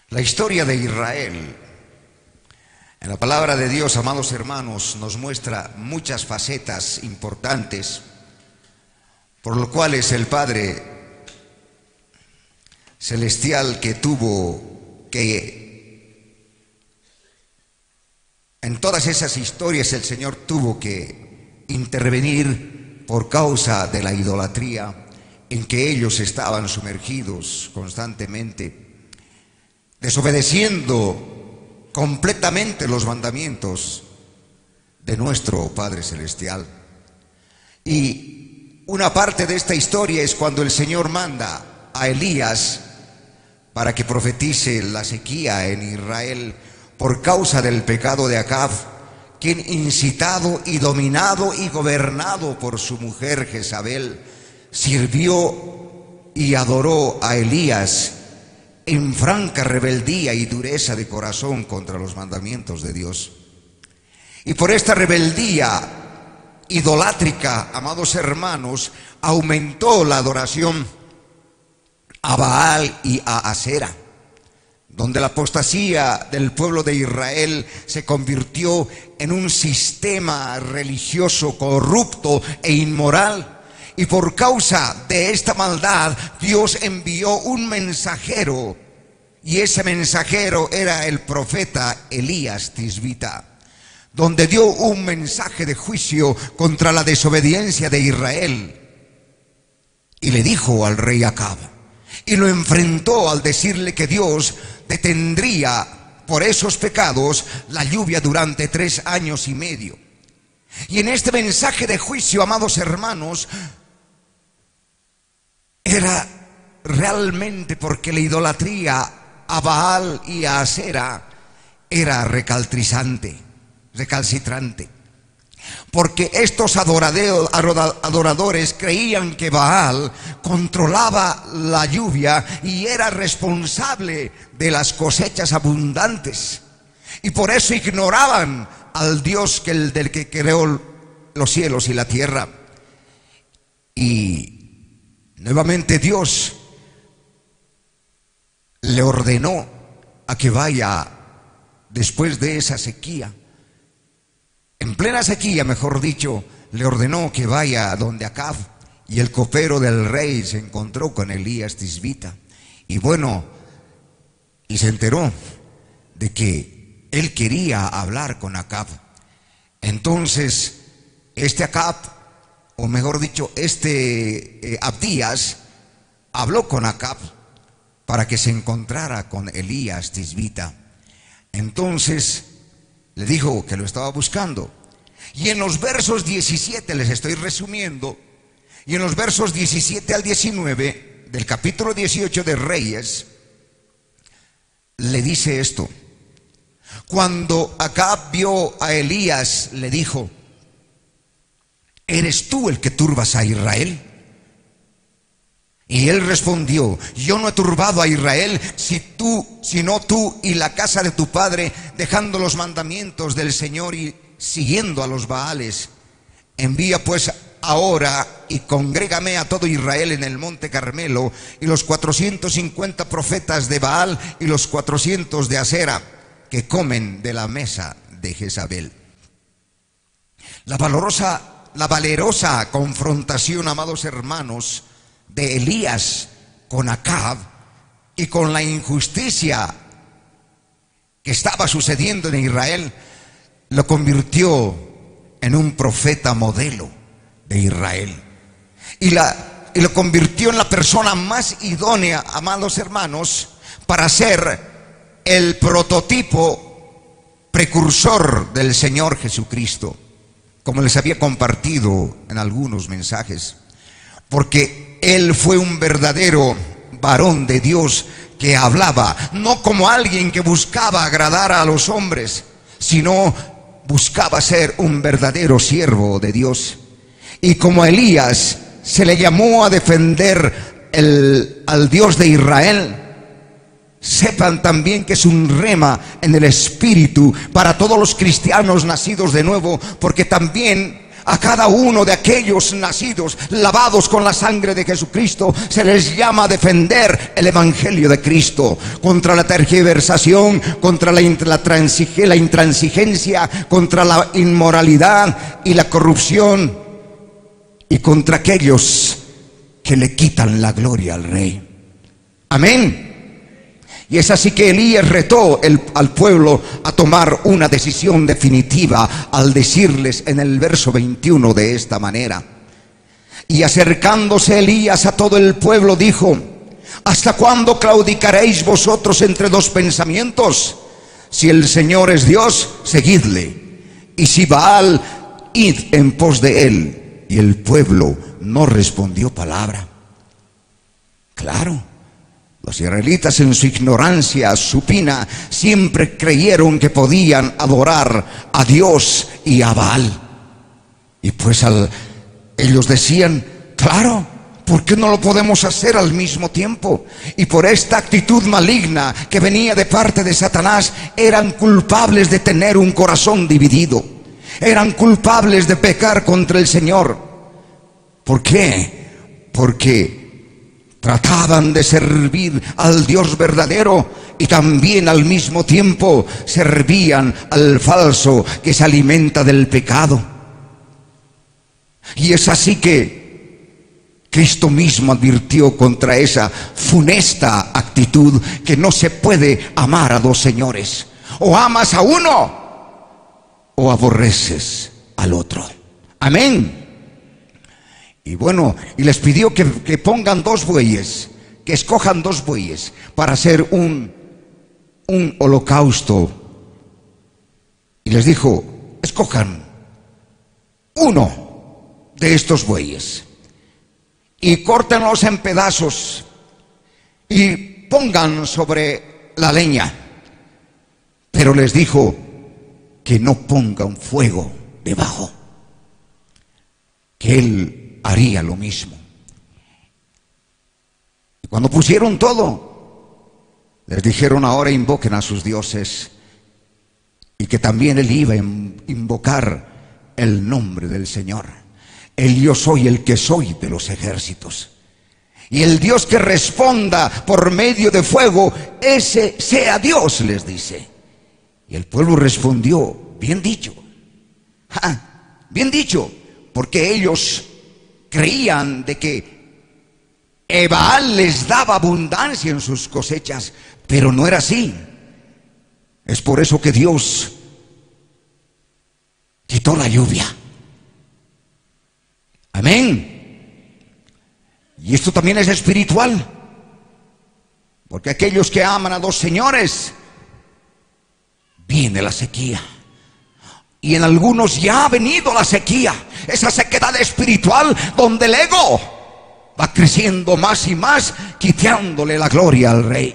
La historia de Israel, en la palabra de Dios, amados hermanos, nos muestra muchas facetas importantes, por lo cual es el Padre Celestial que tuvo que, en todas esas historias el Señor tuvo que intervenir por causa de la idolatría en que ellos estaban sumergidos constantemente, desobedeciendo completamente los mandamientos de nuestro Padre Celestial. Y una parte de esta historia es cuando el Señor manda a Elías para que profetice la sequía en Israel por causa del pecado de Acab, quien, incitado y dominado y gobernado por su mujer Jezabel, sirvió y adoró a Elías en franca rebeldía y dureza de corazón contra los mandamientos de Dios. Y por esta rebeldía idolátrica, amados hermanos, aumentó la adoración a Baal y a Asera, donde la apostasía del pueblo de Israel se convirtió en un sistema religioso corrupto e inmoral. Y por causa de esta maldad, Dios envió un mensajero, y ese mensajero era el profeta Elías Tisbita, donde dio un mensaje de juicio contra la desobediencia de Israel. Y le dijo al rey Acab, y lo enfrentó al decirle que Dios detendría por esos pecados la lluvia durante 3 años y medio. Y en este mensaje de juicio, amados hermanos, era realmente porque la idolatría a Baal y a Asera era recalcitrante, porque estos adoradores creían que Baal controlaba la lluvia y era responsable de las cosechas abundantes, y por eso ignoraban al Dios del que creó los cielos y la tierra. Y nuevamente Dios le ordenó a que vaya después de esa sequía, en plena sequía, mejor dicho, le ordenó que vaya donde Acab, y el copero del rey se encontró con Elías Tisbita. Y bueno, y se enteró de que él quería hablar con Acab. Entonces, este Acab, o mejor dicho, Abdías, habló con Acab para que se encontrara con Elías Tisbita. Entonces le dijo que lo estaba buscando. Y en los versos 17, les estoy resumiendo, y en los versos 17 al 19 del capítulo 18 de Reyes, le dice esto: cuando Acab vio a Elías, le dijo: ¿eres tú el que turbas a Israel? Y él respondió: yo no he turbado a Israel, sino tú y la casa de tu padre, dejando los mandamientos del Señor y siguiendo a los Baales. Envía pues ahora y congrégame a todo Israel en el monte Carmelo, y los 450 profetas de Baal y los 400 de Asera, que comen de la mesa de Jezabel. La valerosa confrontación, amados hermanos, de Elías con Acab y con la injusticia que estaba sucediendo en Israel, lo convirtió en un profeta modelo de Israel, y lo convirtió en la persona más idónea, amados hermanos, para ser el prototipo precursor del Señor Jesucristo, como les había compartido en algunos mensajes, porque él fue un verdadero varón de Dios que hablaba no como alguien que buscaba agradar a los hombres, sino buscaba ser un verdadero siervo de Dios. Y como a Elías se le llamó a defender al Dios de Israel, sepan también que es un rema en el espíritu para todos los cristianos nacidos de nuevo, porque también A cada uno de aquellos nacidos, lavados con la sangre de Jesucristo, se les llama a defender el Evangelio de Cristo contra la tergiversación, contra la intransigencia, contra la inmoralidad y la corrupción, y contra aquellos que le quitan la gloria al Rey. Amén. Y es así que Elías retó al pueblo a tomar una decisión definitiva al decirles en el verso 21 de esta manera: y acercándose Elías a todo el pueblo dijo: ¿hasta cuándo claudicaréis vosotros entre dos pensamientos? Si el Señor es Dios, seguidle, y si Baal, id en pos de él. Y el pueblo no respondió palabra. Claro, los israelitas en su ignorancia supina siempre creyeron que podían adorar a Dios y a Baal. Y pues ellos decían: claro, ¿por qué no lo podemos hacer al mismo tiempo? Y por esta actitud maligna que venía de parte de Satanás, eran culpables de tener un corazón dividido. Eran culpables de pecar contra el Señor. ¿Por qué? Porque trataban de servir al Dios verdadero y también al mismo tiempo servían al falso que se alimenta del pecado. Y es así que Cristo mismo advirtió contra esa funesta actitud, que no se puede amar a dos señores. O amas a uno o aborreces al otro. Amén. Y bueno, y les pidió que pongan dos bueyes, que escojan dos bueyes para hacer un holocausto. Y les dijo: escojan uno de estos bueyes y córtenlos en pedazos y pongan sobre la leña. Pero les dijo que no pongan fuego debajo, que él haría lo mismo. Y cuando pusieron todo, les dijeron: ahora invoquen a sus dioses, y que también él iba a invocar el nombre del Señor, el yo soy el que soy de los ejércitos. Y el Dios que responda por medio de fuego, ese sea Dios, les dice. Y el pueblo respondió: bien dicho. Bien dicho, porque ellos creían de que Baal les daba abundancia en sus cosechas, pero no era así. Es por eso que Dios quitó la lluvia. Amén. Y esto también es espiritual, porque aquellos que aman a dos señores, viene la sequía. Y en algunos ya ha venido la sequía, esa sequedad espiritual donde el ego va creciendo más y más, quitándole la gloria al Rey.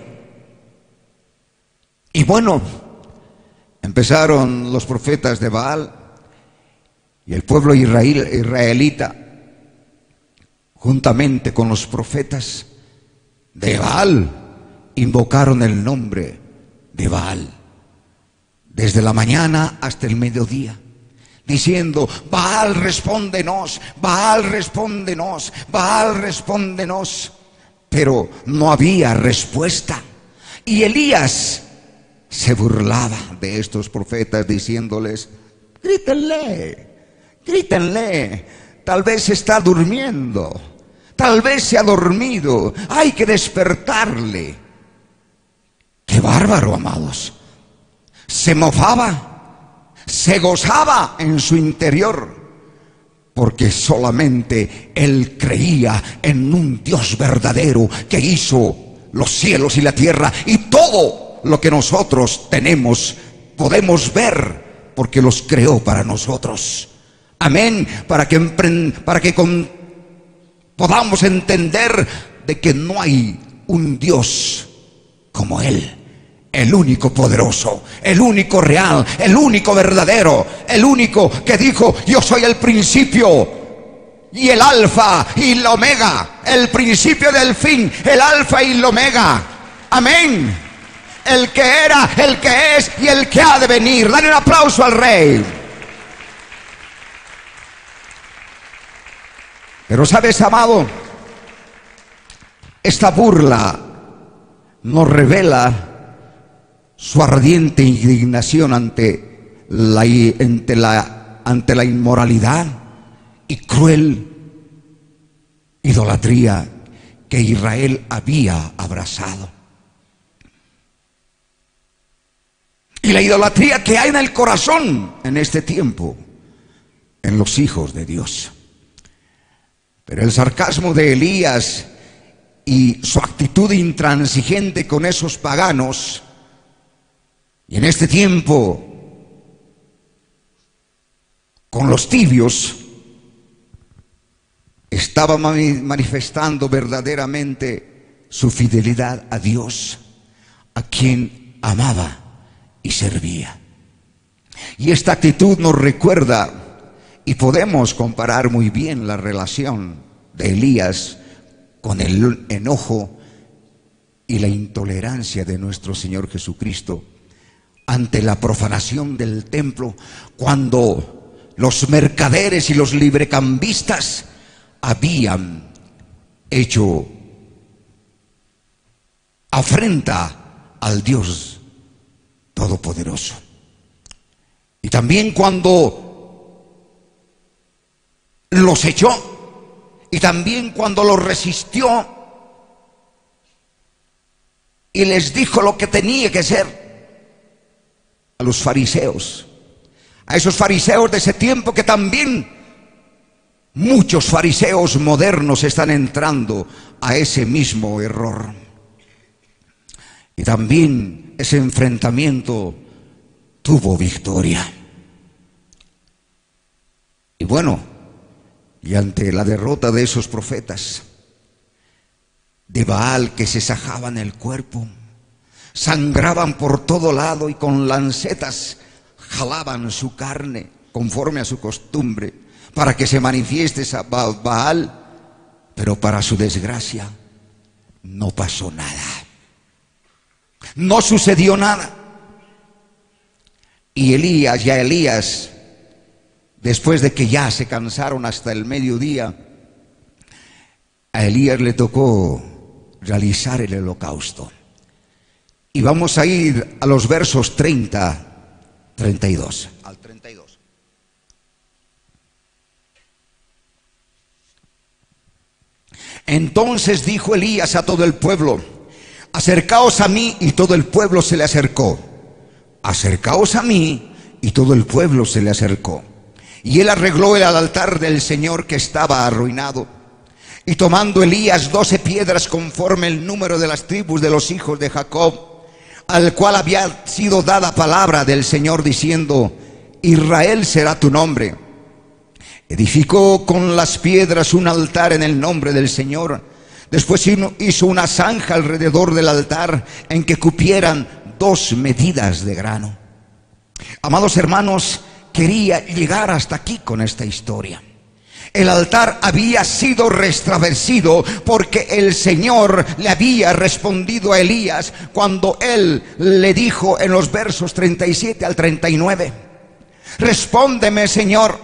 Y bueno, empezaron los profetas de Baal, y el pueblo israelita, juntamente con los profetas de Baal, invocaron el nombre de Baal desde la mañana hasta el mediodía, diciendo: Baal, respóndenos, Baal, respóndenos, Baal, respóndenos. Pero no había respuesta. Y Elías se burlaba de estos profetas, diciéndoles: grítenle, grítenle, tal vez está durmiendo, tal vez se ha dormido, hay que despertarle. ¡Qué bárbaro, amados! Se mofaba, se gozaba en su interior, porque solamente él creía en un Dios verdadero que hizo los cielos y la tierra y todo lo que nosotros tenemos, podemos ver, porque los creó para nosotros. Amén. Para que podamos entender de que no hay un Dios como Él. El único poderoso, el único real, el único verdadero, el único que dijo: yo soy el principio y el alfa y el omega, el principio del fin, el alfa y el omega. Amén. El que era, el que es y el que ha de venir. Dale un aplauso al Rey. Pero sabes, amado, esta burla nos revela su ardiente indignación ante la inmoralidad y cruel idolatría que Israel había abrazado. Y la idolatría que hay en el corazón en este tiempo, en los hijos de Dios. Pero el sarcasmo de Elías y su actitud intransigente con esos paganos, y en este tiempo con los tibios, estaba manifestando verdaderamente su fidelidad a Dios, a quien amaba y servía. Y esta actitud nos recuerda, y podemos comparar muy bien la relación de Elías con el enojo y la intolerancia de nuestro Señor Jesucristo ante la profanación del templo, cuando los mercaderes y los librecambistas habían hecho afrenta al Dios Todopoderoso. Y también cuando los echó, y también cuando los resistió y les dijo lo que tenía que ser a los fariseos, a esos fariseos de ese tiempo, que también muchos fariseos modernos están entrando a ese mismo error. Y también ese enfrentamiento tuvo victoria. Y bueno, y ante la derrota de esos profetas de Baal, que se sajaban el cuerpo, sangraban por todo lado y con lancetas jalaban su carne conforme a su costumbre para que se manifieste Baal, pero para su desgracia no pasó nada, no sucedió nada. Y Elías, después de que ya se cansaron hasta el mediodía, a Elías le tocó realizar el holocausto. Y vamos a ir a los versos 32. Al 32. Entonces dijo Elías a todo el pueblo: acercaos a mí. Y todo el pueblo se le acercó. Acercaos a mí. Y todo el pueblo se le acercó. Y él arregló el altar del Señor, que estaba arruinado. Y tomando Elías 12 piedras conforme el número de las tribus de los hijos de Jacob, al cual había sido dada palabra del Señor diciendo: Israel será tu nombre, edificó con las piedras un altar en el nombre del Señor. Después hizo una zanja alrededor del altar en que cupieran 2 medidas de grano. Amados hermanos, quería llegar hasta aquí con esta historia. El altar había sido restablecido porque el Señor le había respondido a Elías cuando él le dijo en los versos 37 al 39: respóndeme, Señor,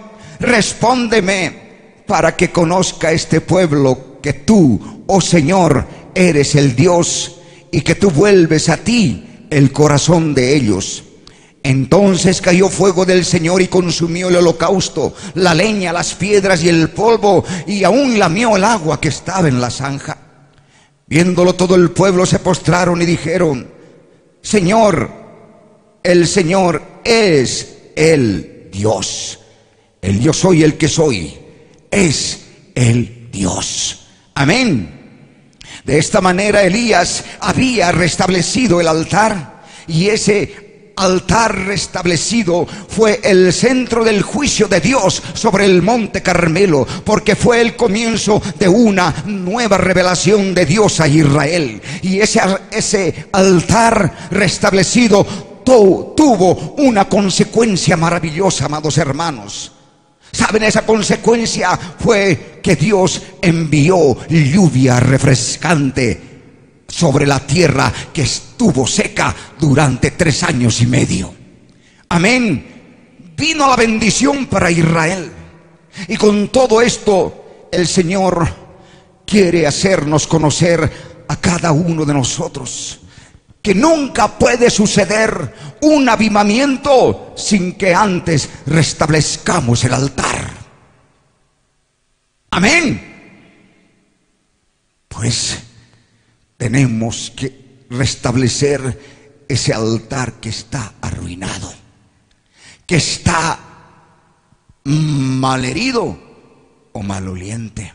respóndeme, para que conozca este pueblo que tú, oh Señor, eres el Dios, y que tú vuelves a ti el corazón de ellos. Entonces cayó fuego del Señor y consumió el holocausto, la leña, las piedras y el polvo, y aún lamió el agua que estaba en la zanja. Viéndolo todo el pueblo se postraron y dijeron: Señor, el Señor es el Dios. El yo soy el que soy es el Dios. Amén. De esta manera Elías había restablecido el altar, y ese altar restablecido fue el centro del juicio de Dios sobre el monte Carmelo, porque fue el comienzo de una nueva revelación de Dios a Israel. Y ese altar restablecido tuvo una consecuencia maravillosa, amados hermanos. ¿Saben? Esa consecuencia fue que Dios envió lluvia refrescante sobre la tierra que estuvo seca durante 3 años y medio. Amén. Vino la bendición para Israel. Y con todo esto el Señor quiere hacernos conocer a cada uno de nosotros que nunca puede suceder un avivamiento sin que antes restablezcamos el altar. Amén. Pues tenemos que restablecer ese altar que está arruinado, que está malherido o maloliente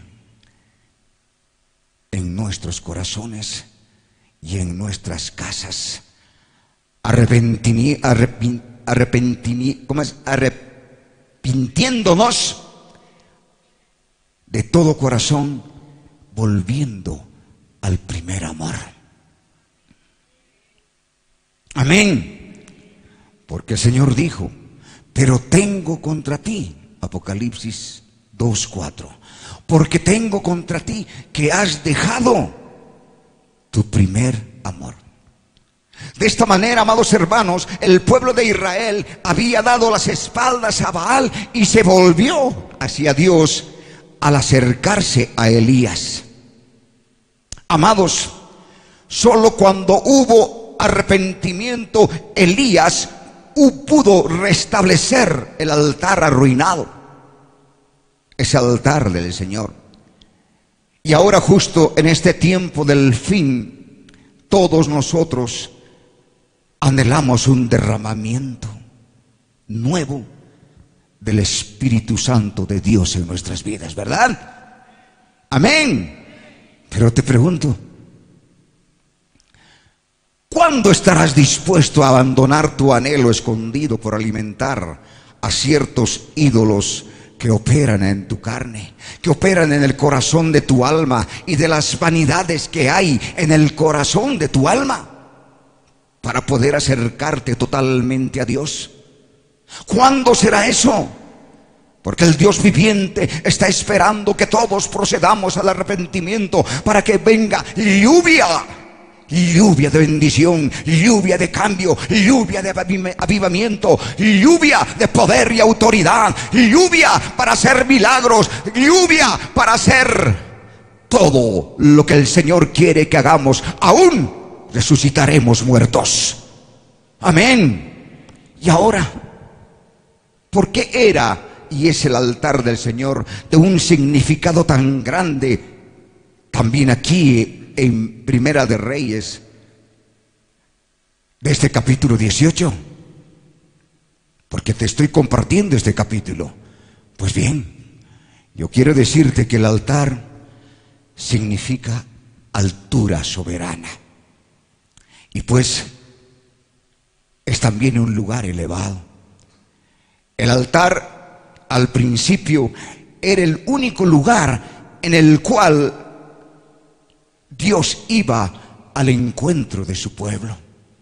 en nuestros corazones y en nuestras casas, arrepintiéndonos de todo corazón, volviendo al primer amor. Amén. Porque el Señor dijo: pero tengo contra ti, Apocalipsis 2:4, porque tengo contra ti que has dejado tu primer amor. De esta manera, amados hermanos, el pueblo de Israel había dado las espaldas a Baal y se volvió hacia Dios al acercarse a Elías. Amados, solo cuando hubo arrepentimiento, Elías pudo restablecer el altar arruinado, ese altar del Señor. Y ahora, justo en este tiempo del fin, todos nosotros anhelamos un derramamiento nuevo del Espíritu Santo de Dios en nuestras vidas, ¿verdad? Amén. Pero te pregunto, ¿cuándo estarás dispuesto a abandonar tu anhelo escondido por alimentar a ciertos ídolos que operan en tu carne, que operan en el corazón de tu alma, y de las vanidades que hay en el corazón de tu alma, para poder acercarte totalmente a Dios? ¿Cuándo será eso? Porque el Dios viviente está esperando que todos procedamos al arrepentimiento para que venga lluvia de bendición, lluvia de cambio, lluvia de avivamiento, lluvia de poder y autoridad, lluvia para hacer milagros, lluvia para hacer todo lo que el Señor quiere que hagamos. Aún resucitaremos muertos. Amén. Y ahora, ¿por qué era y es el altar del Señor de un significado tan grande? También aquí en Primera de Reyes, de este capítulo 18, porque te estoy compartiendo este capítulo. Pues bien, yo quiero decirte que el altar significa altura soberana, y pues es también un lugar elevado. El altar al principio era el único lugar en el cual Dios iba al encuentro de su pueblo.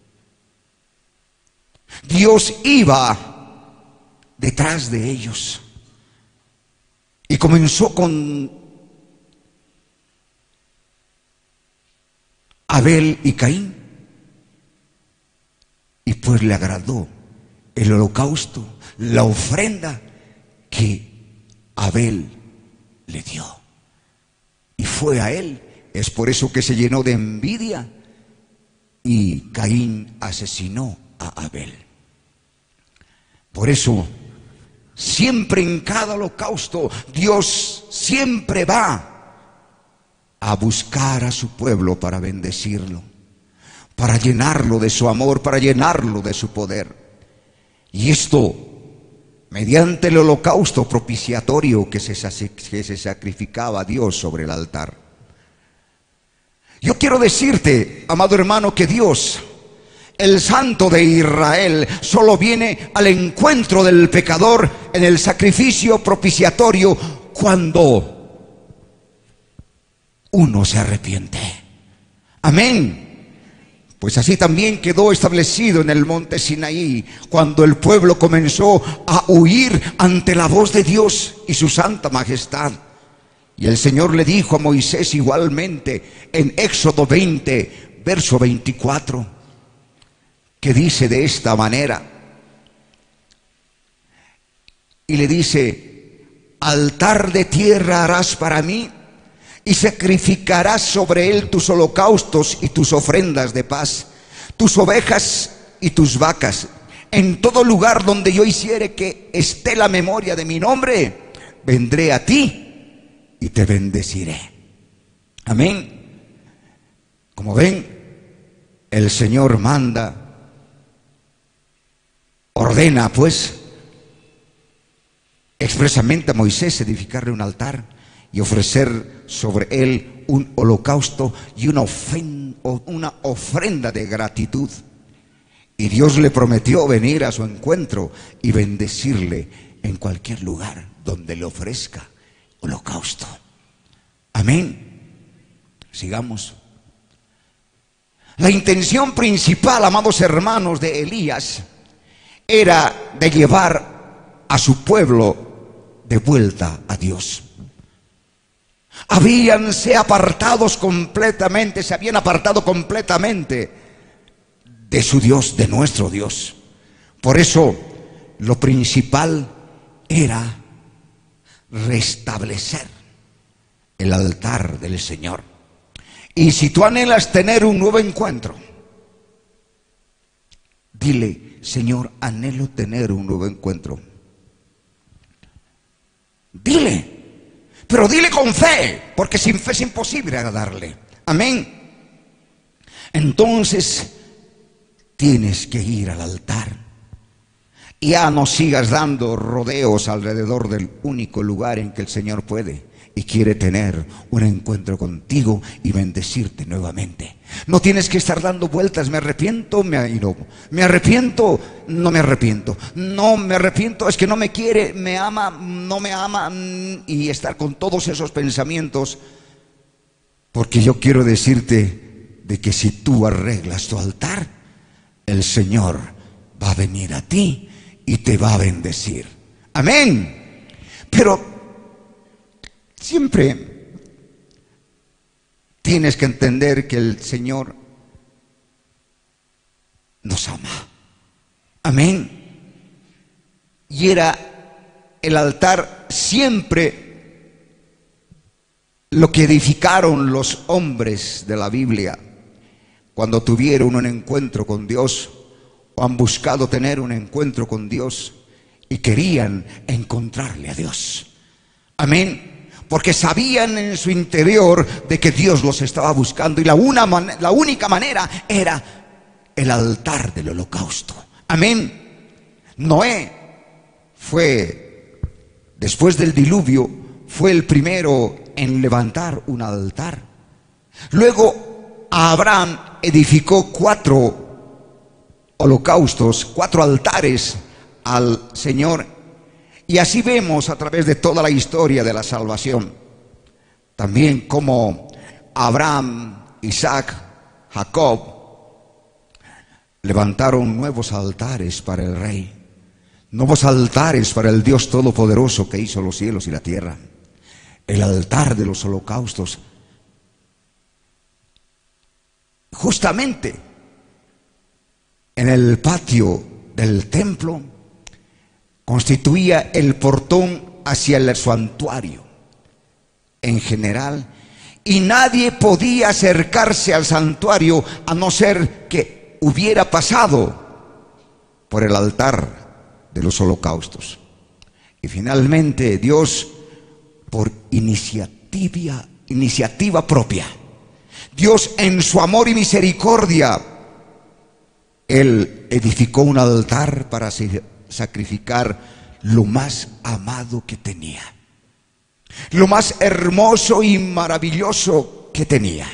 Dios iba detrás de ellos. Y comenzó con Abel y Caín. Y pues le agradó el holocausto, la ofrenda que Abel le dio. Y fue a él. Es por eso que se llenó de envidia y Caín asesinó a Abel. Por eso, siempre en cada holocausto, Dios siempre va a buscar a su pueblo para bendecirlo, para llenarlo de su amor, para llenarlo de su poder. Y esto mediante el holocausto propiciatorio que se sacrificaba a Dios sobre el altar. Yo quiero decirte, amado hermano, que Dios, el Santo de Israel, solo viene al encuentro del pecador en el sacrificio propiciatorio cuando uno se arrepiente. Amén. Pues así también quedó establecido en el monte Sinaí, cuando el pueblo comenzó a huir ante la voz de Dios y su santa majestad. Y el Señor le dijo a Moisés igualmente en Éxodo 20, verso 24, que dice de esta manera, y le dice: altar de tierra harás para mí, y sacrificarás sobre él tus holocaustos y tus ofrendas de paz, tus ovejas y tus vacas. En todo lugar donde yo hiciere que esté la memoria de mi nombre, vendré a ti y te bendeciré. Amén. Como ven, el Señor manda, ordena pues expresamente a Moisés edificarle un altar y ofrecer sobre él un holocausto y una ofrenda de gratitud. Y Dios le prometió venir a su encuentro y bendecirle en cualquier lugar donde le ofrezca holocausto. Amén. Sigamos. La intención principal, amados hermanos, de Elías era de llevar a su pueblo de vuelta a Dios. Se habían apartado completamente de su Dios, de nuestro Dios. Por eso, lo principal era restablecer el altar del Señor. Y si tú anhelas tener un nuevo encuentro, dile: Señor, anhelo tener un nuevo encuentro. Dile. Pero dile con fe, porque sin fe es imposible agradarle. Amén. Entonces tienes que ir al altar. Ya no sigas dando rodeos alrededor del único lugar en que el Señor puede y quiere tener un encuentro contigo y bendecirte nuevamente. No tienes que estar dando vueltas: me arrepiento, me arrepiento, no me arrepiento, no me arrepiento, es que no me quiere, me ama, no me ama, y estar con todos esos pensamientos. Porque yo quiero decirte de que si tú arreglas tu altar, el Señor va a venir a ti y te va a bendecir. Amén. Pero siempre tienes que entender que el Señor nos ama. Amén. Y era el altar siempre lo que edificaron los hombres de la Biblia cuando tuvieron un encuentro con Dios, o han buscado tener un encuentro con Dios y querían encontrarle a Dios. Amén. Porque sabían en su interior de que Dios los estaba buscando, y la única manera era el altar del holocausto. Amén. Noé fue, después del diluvio, fue el primero en levantar un altar. Luego Abraham edificó 4 holocaustos, 4 altares al Señor. Y así vemos a través de toda la historia de la salvación también como Abraham, Isaac, Jacob levantaron nuevos altares para el Rey, nuevos altares para el Dios Todopoderoso que hizo los cielos y la tierra. El altar de los holocaustos, justamente en el patio del templo, constituía el portón hacia el santuario en general, y nadie podía acercarse al santuario a no ser que hubiera pasado por el altar de los holocaustos. Y finalmente Dios, por iniciativa propia, Dios en su amor y misericordia, Él edificó un altar para sacrificar lo más amado que tenía, lo más hermoso y maravilloso que tenía.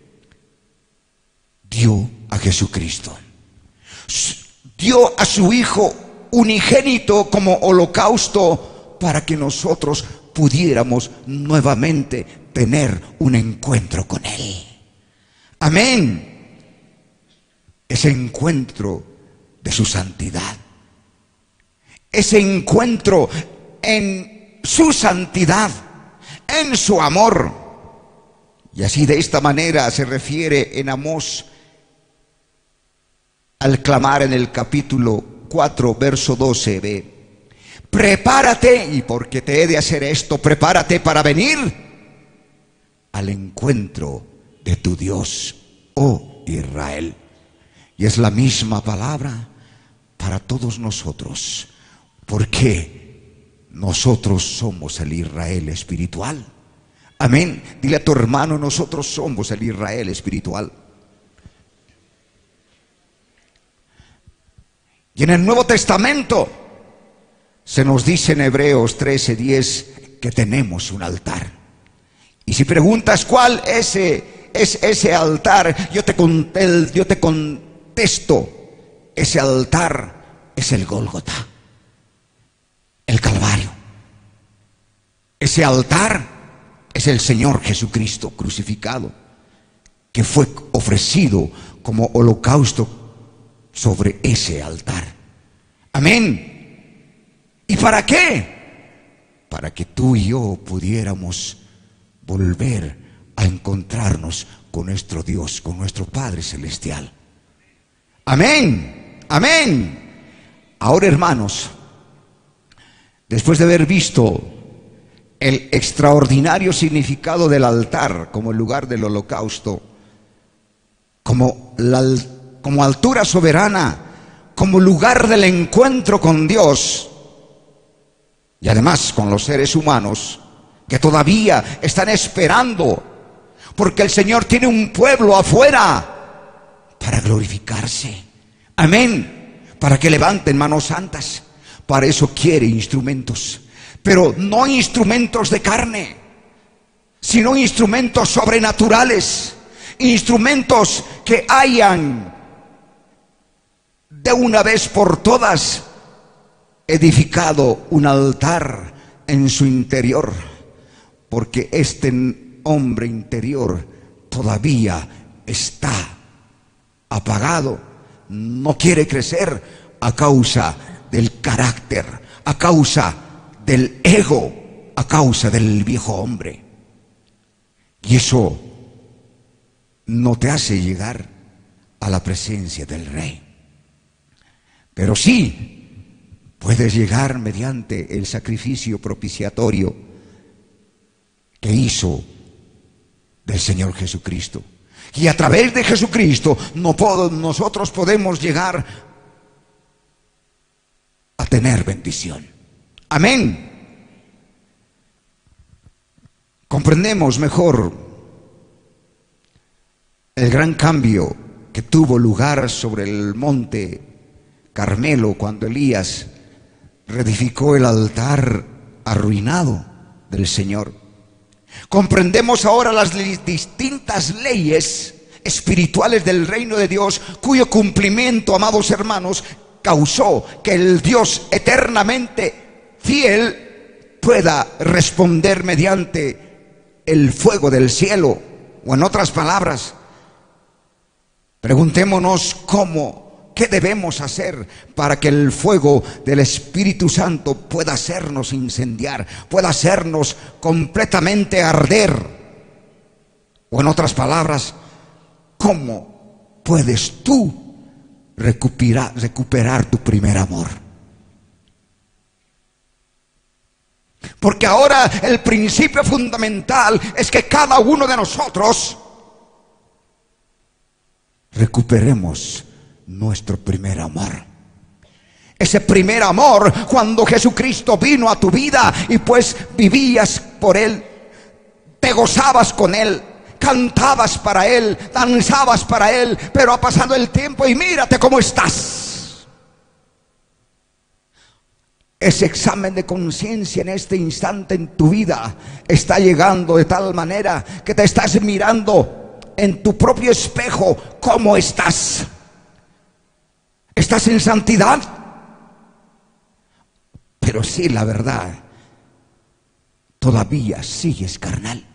Dio a Jesucristo, dio a su Hijo unigénito como holocausto para que nosotros pudiéramos nuevamente tener un encuentro con Él. Amén. Ese encuentro de su santidad, ese encuentro en su santidad, en su amor. Y así, de esta manera se refiere en Amós al clamar en el capítulo 4, verso 12b: prepárate, y porque te he de hacer esto, prepárate para venir al encuentro de tu Dios, oh Israel. Y es la misma palabra para todos nosotros, porque nosotros somos el Israel espiritual. Amén. Dile a tu hermano, nosotros somos el Israel espiritual. Y en el Nuevo Testamento se nos dice en Hebreos 13:10 que tenemos un altar. Y si preguntas cuál es ese altar, yo te contesto, ese altar es el Gólgota, el Calvario. Ese altar es el Señor Jesucristo crucificado, que fue ofrecido como holocausto sobre ese altar. Amén. ¿Y para qué? Para que tú y yo pudiéramos volver a encontrarnos con nuestro Dios, con nuestro Padre Celestial. Amén. Amén. Ahora, hermanos, después de haber visto el extraordinario significado del altar como el lugar del holocausto, como altura soberana, como lugar del encuentro con Dios, y además con los seres humanos que todavía están esperando, porque el Señor tiene un pueblo afuera para glorificarse. Amén. Para que levanten manos santas. Para eso quiere instrumentos, pero no instrumentos de carne, sino instrumentos sobrenaturales, instrumentos que hayan de una vez por todas edificado un altar en su interior, porque este hombre interior todavía está apagado, no quiere crecer a causa del carácter, a causa del ego, a causa del viejo hombre. Y eso no te hace llegar a la presencia del Rey. Pero sí puedes llegar mediante el sacrificio propiciatorio que hizo del Señor Jesucristo. Y a través de Jesucristo nosotros podemos llegar a tener bendición. Amén. Comprendemos mejor el gran cambio que tuvo lugar sobre el monte Carmelo cuando Elías reedificó el altar arruinado del Señor. Comprendemos ahora las distintas leyes espirituales del reino de Dios, cuyo cumplimiento, amados hermanos, causó que el Dios eternamente fiel pueda responder mediante el fuego del cielo. O en otras palabras, preguntémonos ¿qué debemos hacer para que el fuego del Espíritu Santo pueda hacernos incendiar, pueda hacernos completamente arder? O en otras palabras, ¿cómo puedes tú recuperar tu primer amor? Porque ahora el principio fundamental es que cada uno de nosotros recuperemos nuestro primer amor. Ese primer amor cuando Jesucristo vino a tu vida y pues vivías por Él, te gozabas con Él, cantabas para Él, danzabas para Él, pero ha pasado el tiempo y mírate cómo estás. Ese examen de conciencia en este instante en tu vida está llegando de tal manera que te estás mirando en tu propio espejo. ¿Cómo estás? ¿Estás en santidad? Pero sí, la verdad, todavía sigues carnal.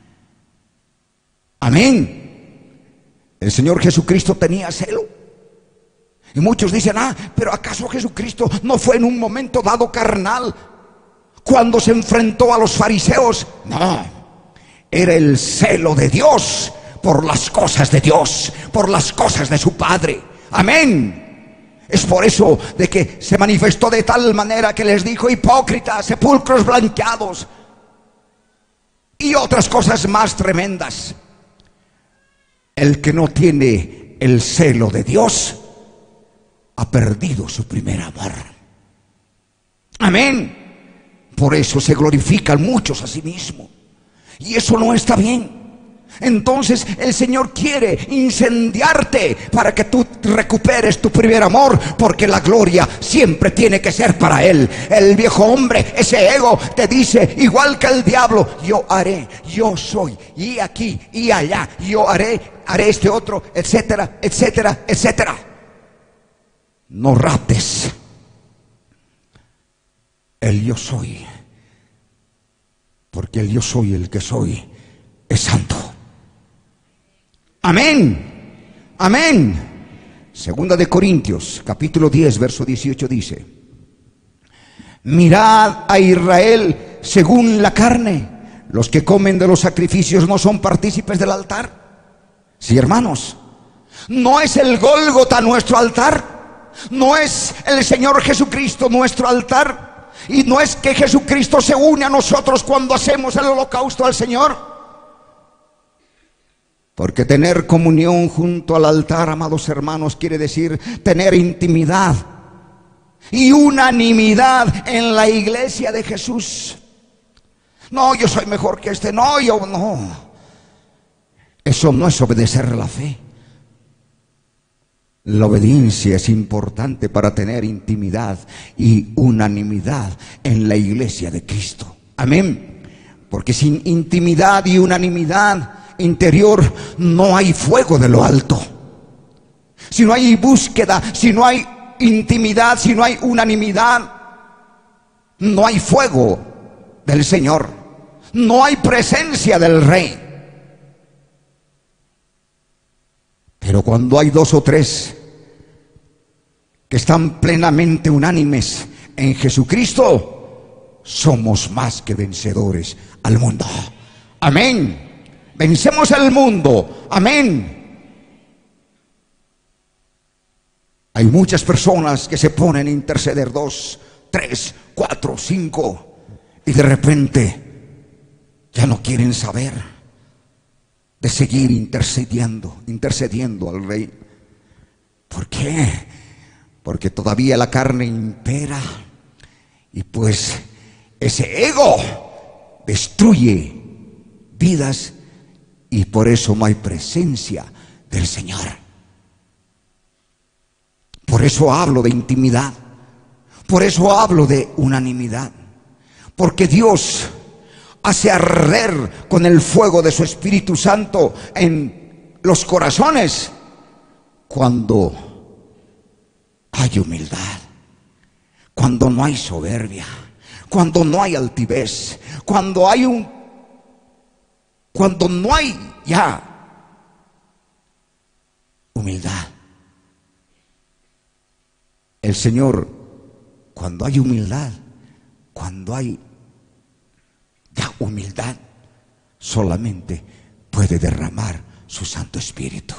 Amén. El Señor Jesucristo tenía celo. Y muchos dicen, pero ¿acaso Jesucristo no fue en un momento dado carnal cuando se enfrentó a los fariseos? No, era el celo de Dios por las cosas de Dios, por las cosas de su Padre. Amén. Es por eso de que se manifestó de tal manera que les dijo: hipócritas, sepulcros blanqueados, y otras cosas más tremendas. El que no tiene el celo de Dios ha perdido su primer amor. Amén. Por eso se glorifican muchos a sí mismos, y eso no está bien. Entonces el Señor quiere incendiarte para que tú recuperes tu primer amor, porque la gloria siempre tiene que ser para Él. El viejo hombre, ese ego, te dice, igual que el diablo: yo haré, yo soy, y aquí y allá, yo haré este otro, etcétera, etcétera, etcétera. No raptes el yo soy, porque el yo soy, el que soy, es santo. Amén, amén. Segunda de Corintios, capítulo 10, verso 18 dice: mirad a Israel según la carne. Los que comen de los sacrificios no son partícipes del altar. Sí, hermanos, ¿no es el Gólgota nuestro altar? ¿No es el Señor Jesucristo nuestro altar? ¿Y no es que Jesucristo se une a nosotros cuando hacemos el holocausto al Señor? Porque tener comunión junto al altar, amados hermanos, quiere decir tener intimidad y unanimidad en la iglesia de Jesús. No, yo soy mejor que este. No, yo no. Eso no es obedecer la fe. La obediencia es importante para tener intimidad y unanimidad en la iglesia de Cristo. Amén. Porque sin intimidad y unanimidad interior no hay fuego de lo alto. Si no hay búsqueda, si no hay intimidad, si no hay unanimidad, no hay fuego del Señor, no hay presencia del Rey. Pero cuando hay dos o tres que están plenamente unánimes en Jesucristo, somos más que vencedores al mundo. Amén. Vencemos al mundo. Amén. Hay muchas personas que se ponen a interceder, 2, 3, 4, 5, y de repente ya no quieren saber de seguir intercediendo al Rey. ¿Por qué? Porque todavía la carne impera, y pues ese ego destruye vidas, y por eso no hay presencia del Señor. Por eso hablo de intimidad, por eso hablo de unanimidad, porque Dios hace arder con el fuego de su Espíritu Santo en los corazones cuando hay humildad, cuando no hay soberbia, cuando no hay altivez, cuando no hay ya humildad. El Señor, cuando hay humildad, cuando hay ya humildad, solamente puede derramar su Santo Espíritu.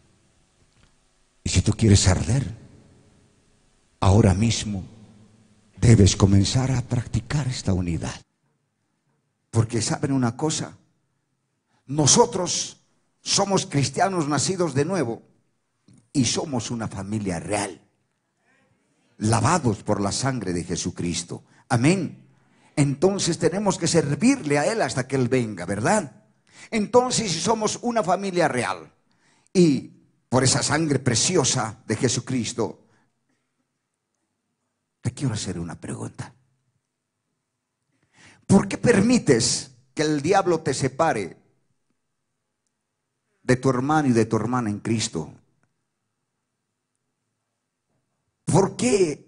Y si tú quieres arder, ahora mismo debes comenzar a practicar esta unidad. Porque ¿saben una cosa? Nosotros somos cristianos nacidos de nuevo y somos una familia real, lavados por la sangre de Jesucristo. Amén. Entonces tenemos que servirle a Él hasta que Él venga, ¿verdad? Entonces, si somos una familia real y por esa sangre preciosa de Jesucristo, te quiero hacer una pregunta. ¿Por qué permites que el diablo te separe de tu hermano y de tu hermana en Cristo? ¿Por qué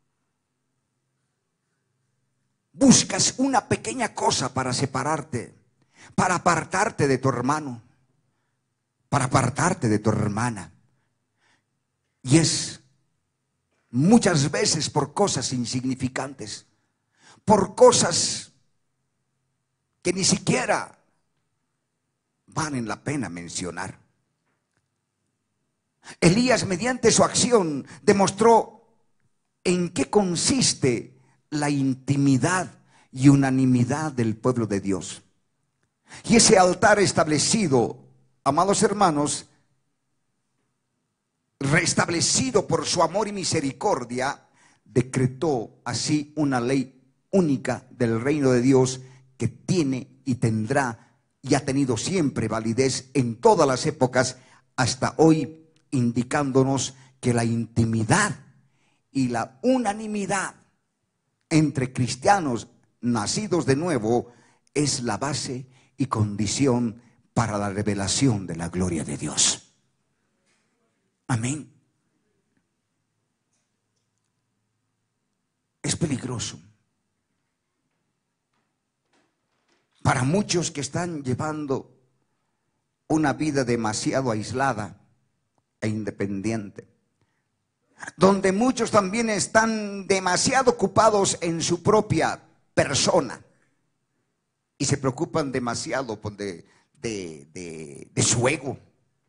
buscas una pequeña cosa para separarte, para apartarte de tu hermano, para apartarte de tu hermana? Y es muchas veces por cosas insignificantes, por cosas que ni siquiera valen la pena mencionar. Elías, mediante su acción, demostró en qué consiste la intimidad y unanimidad del pueblo de Dios. Y ese altar establecido, amados hermanos, restablecido por su amor y misericordia, decretó así una ley única del reino de Dios que tiene y tendrá y ha tenido siempre validez en todas las épocas hasta hoy, indicándonos que la intimidad y la unanimidad entre cristianos nacidos de nuevo es la base y condición para la revelación de la gloria de Dios. Amén. Es peligroso para muchos que están llevando una vida demasiado aislada e independiente, donde muchos también están demasiado ocupados en su propia persona y se preocupan demasiado de su ego.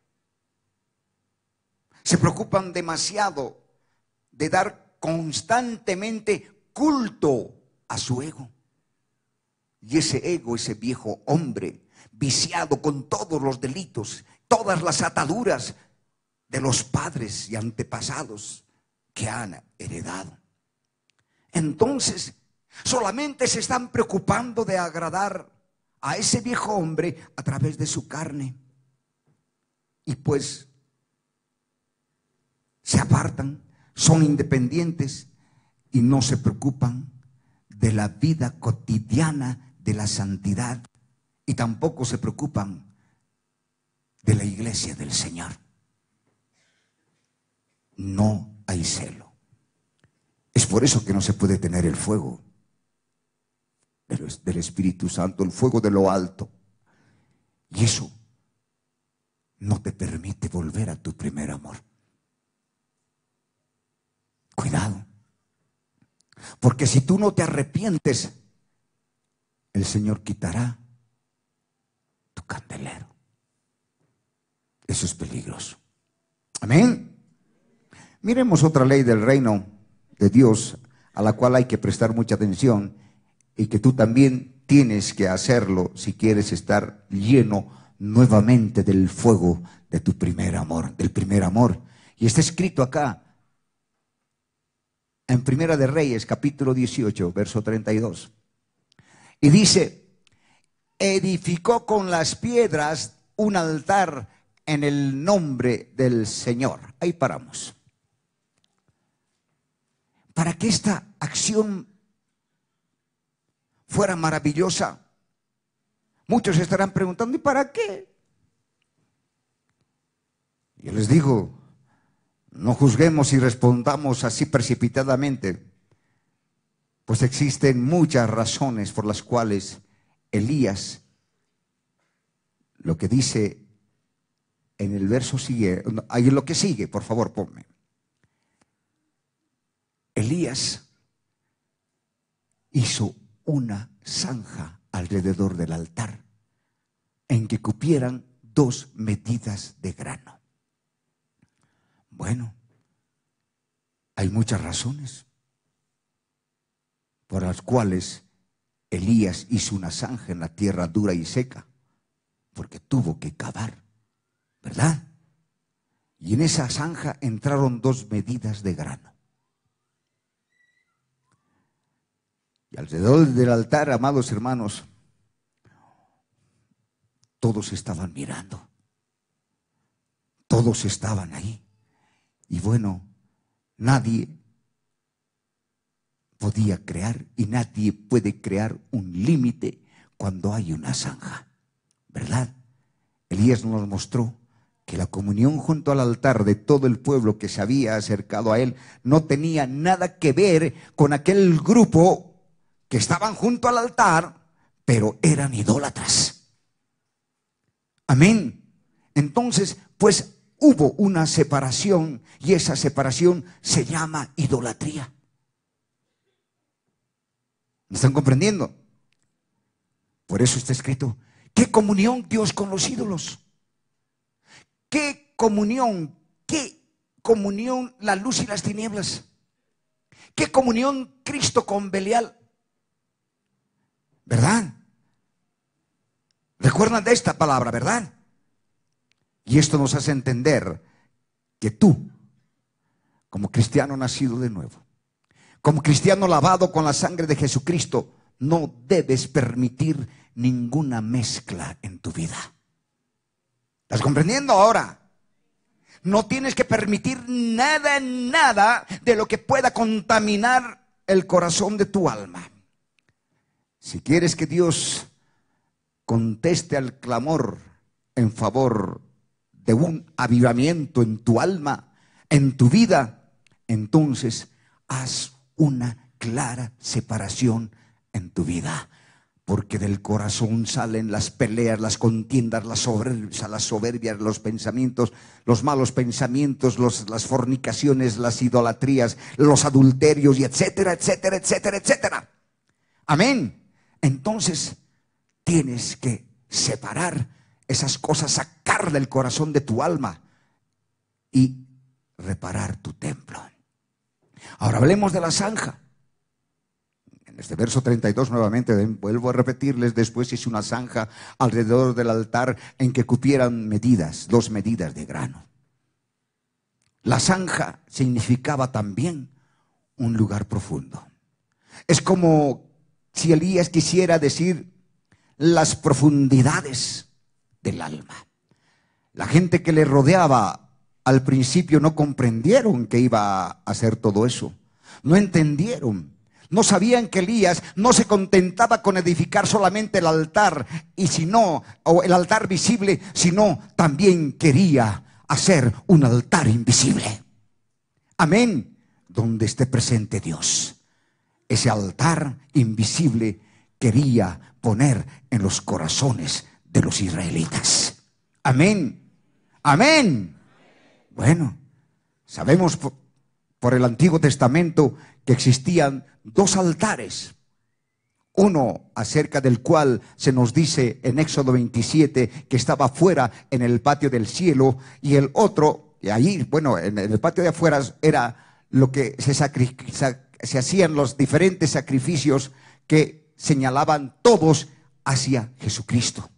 Se preocupan demasiado de dar constantemente culto a su ego. Y ese ego, ese viejo hombre viciado con todos los delitos, todas las ataduras de los padres y antepasados que han heredado. Entonces, solamente se están preocupando de agradar a ese viejo hombre a través de su carne. Y pues se apartan, son independientes y no se preocupan de la vida cotidiana de la santidad, y tampoco se preocupan de la iglesia del Señor. No hay celo. Es por eso que no se puede tener el fuego del Espíritu Santo, el fuego de lo alto. Y eso no te permite volver a tu primer amor. Cuidado. Porque si tú no te arrepientes, el Señor quitará tu candelero. Eso es peligroso. Amén. Miremos otra ley del reino de Dios a la cual hay que prestar mucha atención y que tú también tienes que hacerlo si quieres estar lleno nuevamente del fuego de tu primer amor, del primer amor. Y está escrito acá en Primera de Reyes, capítulo 18, verso 32. Y dice: edificó con las piedras un altar en el nombre del Señor. Ahí paramos. Para que esta acción fuera maravillosa, muchos estarán preguntando: ¿y para qué? Yo les digo, no juzguemos y respondamos así precipitadamente, pues existen muchas razones por las cuales Elías, lo que dice en el verso sigue, ahí lo que sigue, por favor, ponme. Elías hizo una zanja alrededor del altar en que cupieran 2 medidas de grano. Bueno, hay muchas razones por las cuales Elías hizo una zanja en la tierra dura y seca, porque tuvo que cavar, ¿verdad? Y en esa zanja entraron 2 medidas de grano. Y alrededor del altar, amados hermanos, todos estaban mirando, todos estaban ahí. Y bueno, nadie podía crear y nadie puede crear un límite cuando hay una zanja, ¿verdad? Elías nos mostró que la comunión junto al altar de todo el pueblo que se había acercado a él no tenía nada que ver con aquel grupo que estaban junto al altar, pero eran idólatras. Amén. Entonces, pues hubo una separación y esa separación se llama idolatría. ¿Me están comprendiendo? Por eso está escrito: ¿qué comunión Dios con los ídolos? ¿Qué comunión la luz y las tinieblas? ¿Qué comunión Cristo con Belial? ¿Verdad? Recuerdan de esta palabra, ¿verdad? Y esto nos hace entender que tú, como cristiano nacido de nuevo, como cristiano lavado con la sangre de Jesucristo, no debes permitir ninguna mezcla en tu vida. ¿Estás comprendiendo ahora? No tienes que permitir nada de lo que pueda contaminar el corazón de tu alma. Si quieres que Dios conteste al clamor en favor de un avivamiento en tu alma, en tu vida, entonces haz una clara separación en tu vida. Porque del corazón salen las peleas, las contiendas, las soberbias, los pensamientos, los malos pensamientos, las fornicaciones, las idolatrías, los adulterios, y etcétera, etcétera, etcétera, etcétera. Amén. Entonces tienes que separar esas cosas, sacar del corazón de tu alma y reparar tu templo. Ahora hablemos de la zanja. En este verso 32 nuevamente, vuelvo a repetirles, después hice una zanja alrededor del altar en que cupieran medidas, 2 medidas de grano. La zanja significaba también un lugar profundo. Es como si Elías quisiera decir las profundidades del alma. La gente que le rodeaba al principio no comprendieron que iba a hacer todo eso. No entendieron. No sabían que Elías no se contentaba con edificar solamente el altar, o el altar visible, sino también quería hacer un altar invisible. Amén. Donde esté presente Dios. Ese altar invisible quería poner en los corazones de los israelitas. Amén. Amén. Bueno, sabemos por el Antiguo Testamento que existían 2 altares. Uno acerca del cual se nos dice en Éxodo 27 que estaba fuera en el patio del cielo, y el otro, y allí, bueno, en el patio de afuera era lo que se hacían los diferentes sacrificios que señalaban todos hacia Jesucristo.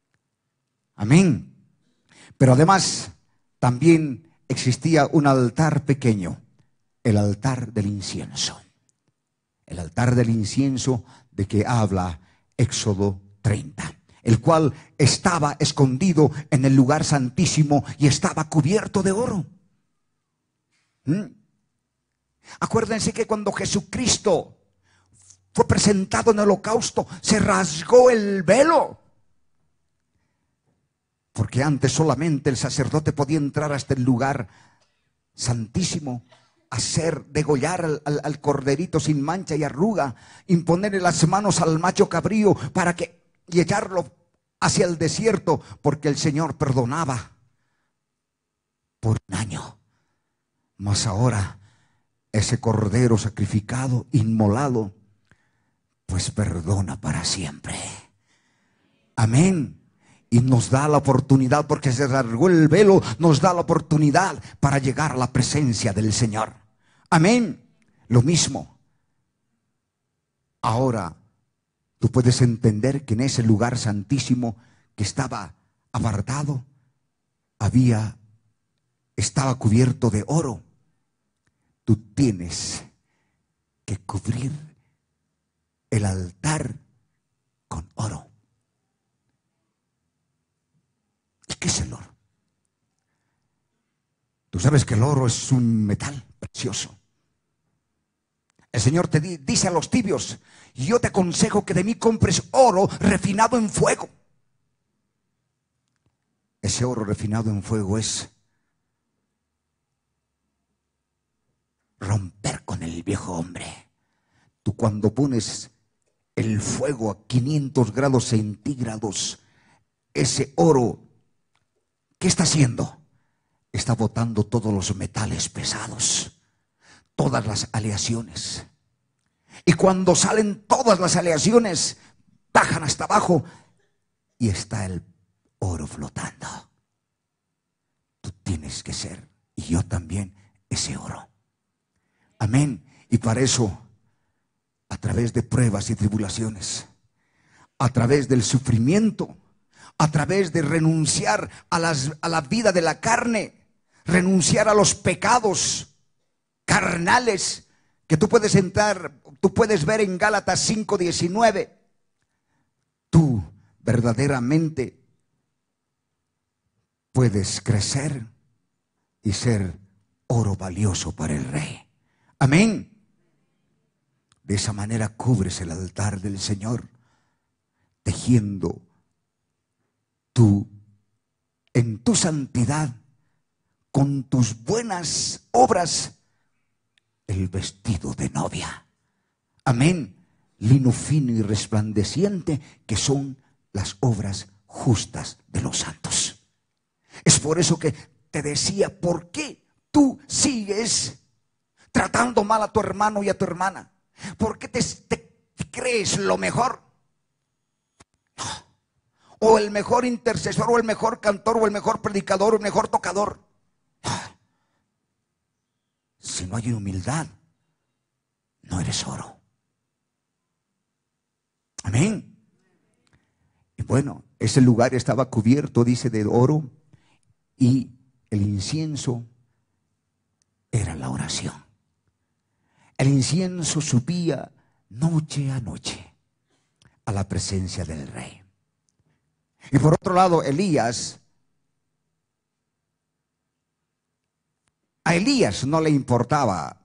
Amén. Pero además también existía un altar pequeño, el altar del incienso. El altar del incienso de que habla Éxodo 30, el cual estaba escondido en el lugar santísimo y estaba cubierto de oro. Acuérdense que cuando Jesucristo fue presentado en el holocausto, se rasgó el velo. Porque antes solamente el sacerdote podía entrar hasta el lugar santísimo, degollar al corderito sin mancha y arruga, imponerle las manos al macho cabrío y echarlo hacia el desierto, porque el Señor perdonaba por 1 año. Mas ahora ese cordero sacrificado, inmolado, pues perdona para siempre. Amén. Y nos da la oportunidad, porque se rasgó el velo, nos da la oportunidad para llegar a la presencia del Señor. Amén. Lo mismo. Ahora, tú puedes entender que en ese lugar santísimo que estaba apartado, estaba cubierto de oro. Tú tienes que cubrir el altar con oro. ¿Y qué es el oro? Tú sabes que el oro es un metal precioso. El Señor te dice a los tibios: yo te aconsejo que de mí compres oro refinado en fuego. Ese oro refinado en fuego es romper con el viejo hombre. Tú cuando pones el fuego a 500 grados centígrados, ese oro, ¿qué está haciendo? Está botando todos los metales pesados, todas las aleaciones. Y cuando salen todas las aleaciones, bajan hasta abajo y está el oro flotando. Tú tienes que ser, y yo también, ese oro. Amén. Y para eso, a través de pruebas y tribulaciones, a través del sufrimiento, a través de renunciar a la vida de la carne, renunciar a los pecados carnales, que tú puedes ver en Gálatas 5:19, tú verdaderamente puedes crecer y ser oro valioso para el Rey. Amén. De esa manera cubres el altar del Señor, tejiendo tú en tu santidad, con tus buenas obras, el vestido de novia. Amén. Lino fino y resplandeciente, que son las obras justas de los santos. Es por eso que te decía, ¿por qué tú sigues tratando mal a tu hermano y a tu hermana? ¿Por qué te crees lo mejor? No. O el mejor intercesor, o el mejor cantor, o el mejor predicador, o el mejor tocador. No. Si no hay humildad, no eres oro. Amén. Y bueno, ese lugar estaba cubierto, dice, de oro, y el incienso era la oración. El incienso subía noche a noche a la presencia del Rey. Y por otro lado, a Elías no le importaba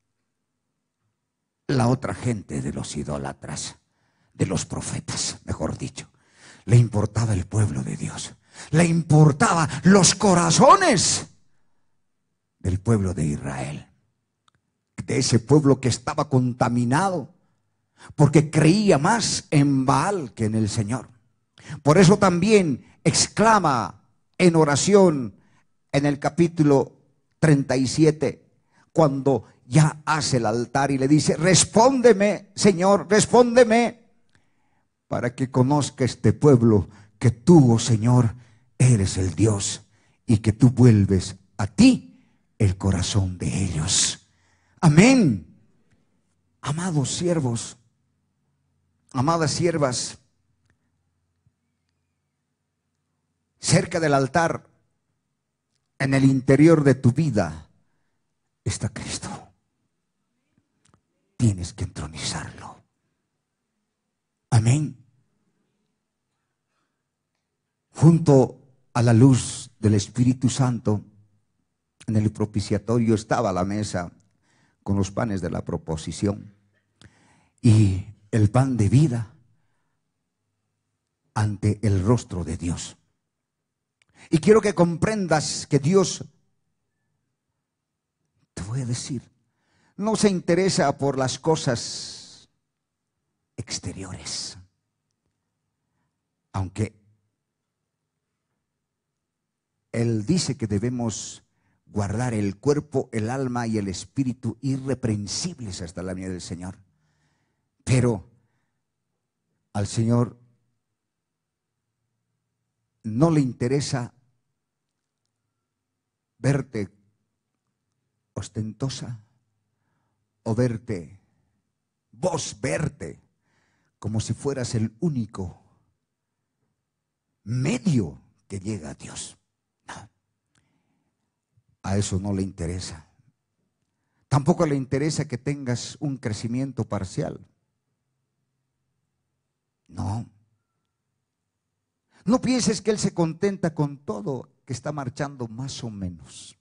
la otra gente de los idólatras, de los profetas, mejor dicho. Le importaba el pueblo de Dios. Le importaba los corazones del pueblo de Israel. De ese pueblo que estaba contaminado, porque creía más en Baal que en el Señor. Por eso también exclama en oración en el capítulo 37, cuando ya hace el altar y le dice: respóndeme, Señor, respóndeme, para que conozca este pueblo que tú, oh Señor, eres el Dios, y que tú vuelves a ti el corazón de ellos. Amén. Amados siervos, amadas siervas, cerca del altar, en el interior de tu vida, está Cristo. Tienes que entronizarlo. Amén. Junto a la luz del Espíritu Santo, en el propiciatorio estaba la mesa con los panes de la proposición y el pan de vida ante el rostro de Dios. Y quiero que comprendas que Dios, te voy a decir, no se interesa por las cosas exteriores. Aunque Él dice que debemos guardar el cuerpo, el alma y el espíritu irreprensibles hasta la venida del Señor. Pero al Señor no le interesa verte ostentosa o verte como si fueras el único medio que llega a Dios. No. A eso no le interesa. Tampoco le interesa que tengas un crecimiento parcial. No. No pienses que Él se contenta con todo, que está marchando más o menos.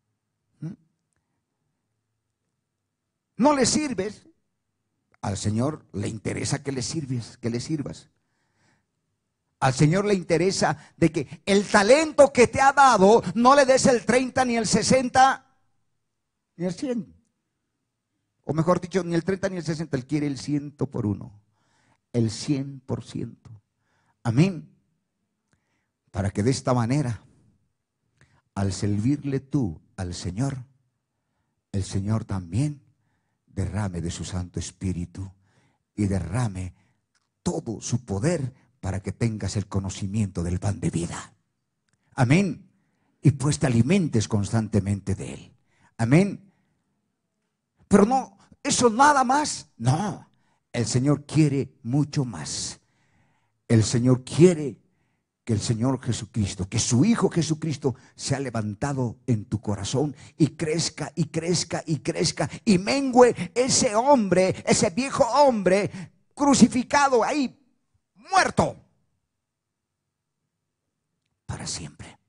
No le sirves. Al Señor le interesa que le sirvas. Al Señor le interesa de que el talento que te ha dado no le des el 30, ni el 60, ni el 100. O mejor dicho, ni el 30 ni el 60. Él quiere el 100 por 1. El 100%. Amén. Para que de esta manera, al servirle tú al Señor, el Señor también derrame de su Santo Espíritu y derrame todo su poder para que tengas el conocimiento del pan de vida. Amén. Y pues te alimentes constantemente de Él. Amén. Pero no, ¿Eso nada más? No, el Señor quiere mucho más. El Señor quiere que el Señor Jesucristo, que su Hijo Jesucristo sea levantado en tu corazón y crezca y crezca y crezca y mengüe ese hombre, ese viejo hombre crucificado ahí, muerto, para siempre.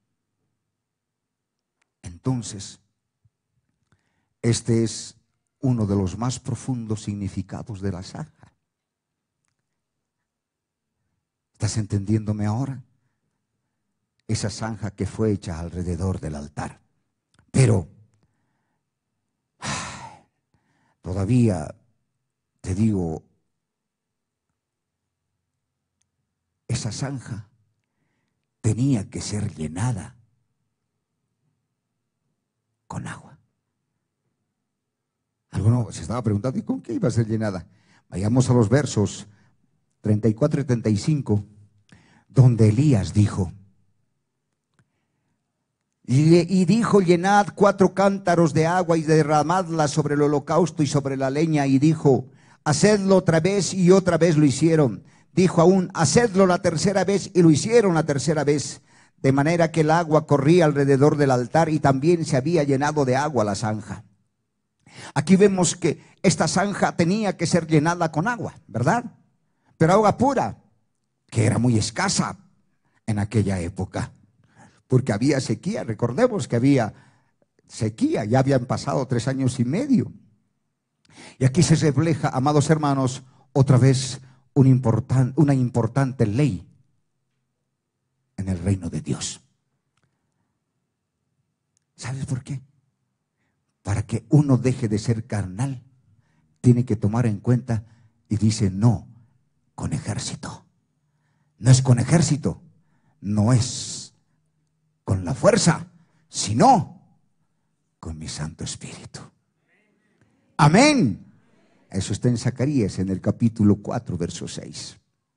Entonces, este es uno de los más profundos significados de la zanja. ¿Estás entendiéndome ahora? Esa zanja que fue hecha alrededor del altar. Pero todavía te digo, esa zanja tenía que ser llenada con agua. Alguno se estaba preguntando, ¿y con qué iba a ser llenada? Vayamos a los versos 34 y 35, donde Elías dijo, y dijo, llenad 4 cántaros de agua y derramadla sobre el holocausto y sobre la leña, y dijo, hacedlo otra vez, y otra vez lo hicieron. Dijo aún, hacedlo la tercera vez, y lo hicieron la tercera vez, de manera que el agua corría alrededor del altar y también se había llenado de agua la zanja. Aquí vemos que esta zanja tenía que ser llenada con agua, ¿verdad? Pero agua pura, que era muy escasa en aquella época, porque había sequía. Recordemos que había sequía, ya habían pasado 3 años y medio. Y aquí se refleja, amados hermanos, otra vez una importante ley en el reino de Dios. ¿Sabes por qué? Para que uno deje de ser carnal, tiene que tomar en cuenta, y dice, no, con ejército. No es con ejército, no es con la fuerza, sino con mi Santo Espíritu. Amén. Eso está en Zacarías, en el capítulo 4, verso 6.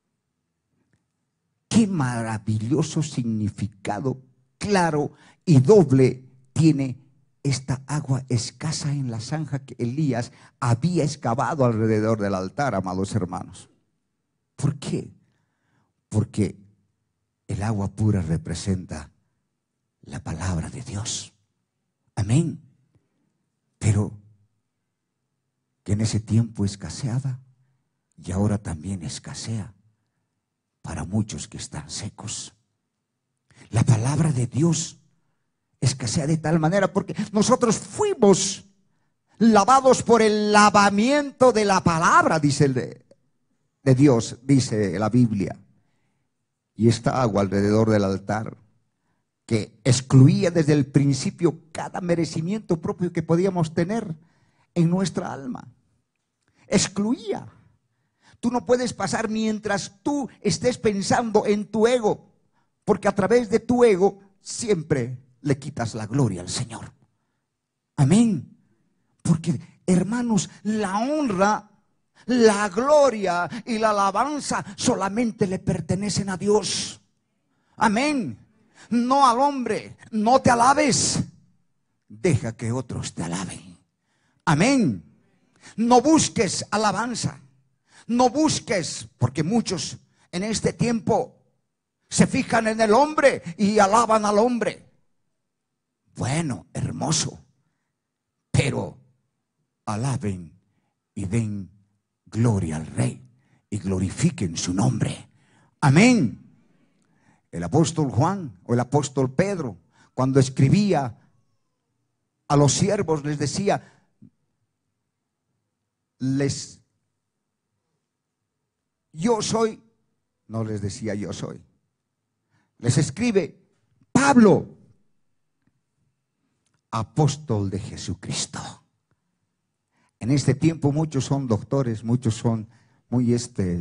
Qué maravilloso significado claro y doble tiene esta agua escasa en la zanja que Elías había excavado alrededor del altar, amados hermanos. ¿Por qué? Porque el agua pura representa la palabra de Dios. Amén. Pero que en ese tiempo escaseaba y ahora también escasea para muchos que están secos. La palabra de Dios escasea de tal manera porque nosotros fuimos lavados por el lavamiento de la palabra, dice de Dios, dice la Biblia. Y esta agua alrededor del altar, que excluía desde el principio cada merecimiento propio que podíamos tener en nuestra alma, excluía. Tú no puedes pasar mientras tú estés pensando en tu ego, porque a través de tu ego siempre le quitas la gloria al Señor. Amén. Porque, hermanos, la honra, la gloria y la alabanza solamente le pertenecen a Dios. Amén. No al hombre. No te alabes. Deja que otros te alaben. Amén. No busques alabanza. No busques, porque muchos en este tiempo se fijan en el hombre y alaban al hombre. Bueno, hermoso, pero alaben y den gloria al Rey y glorifiquen su nombre. Amén. El apóstol Juan o el apóstol Pedro, cuando escribía a los siervos, les decía, yo soy, no les decía yo soy, les escribe Pablo, apóstol de Jesucristo. En este tiempo muchos son doctores, muchos son muy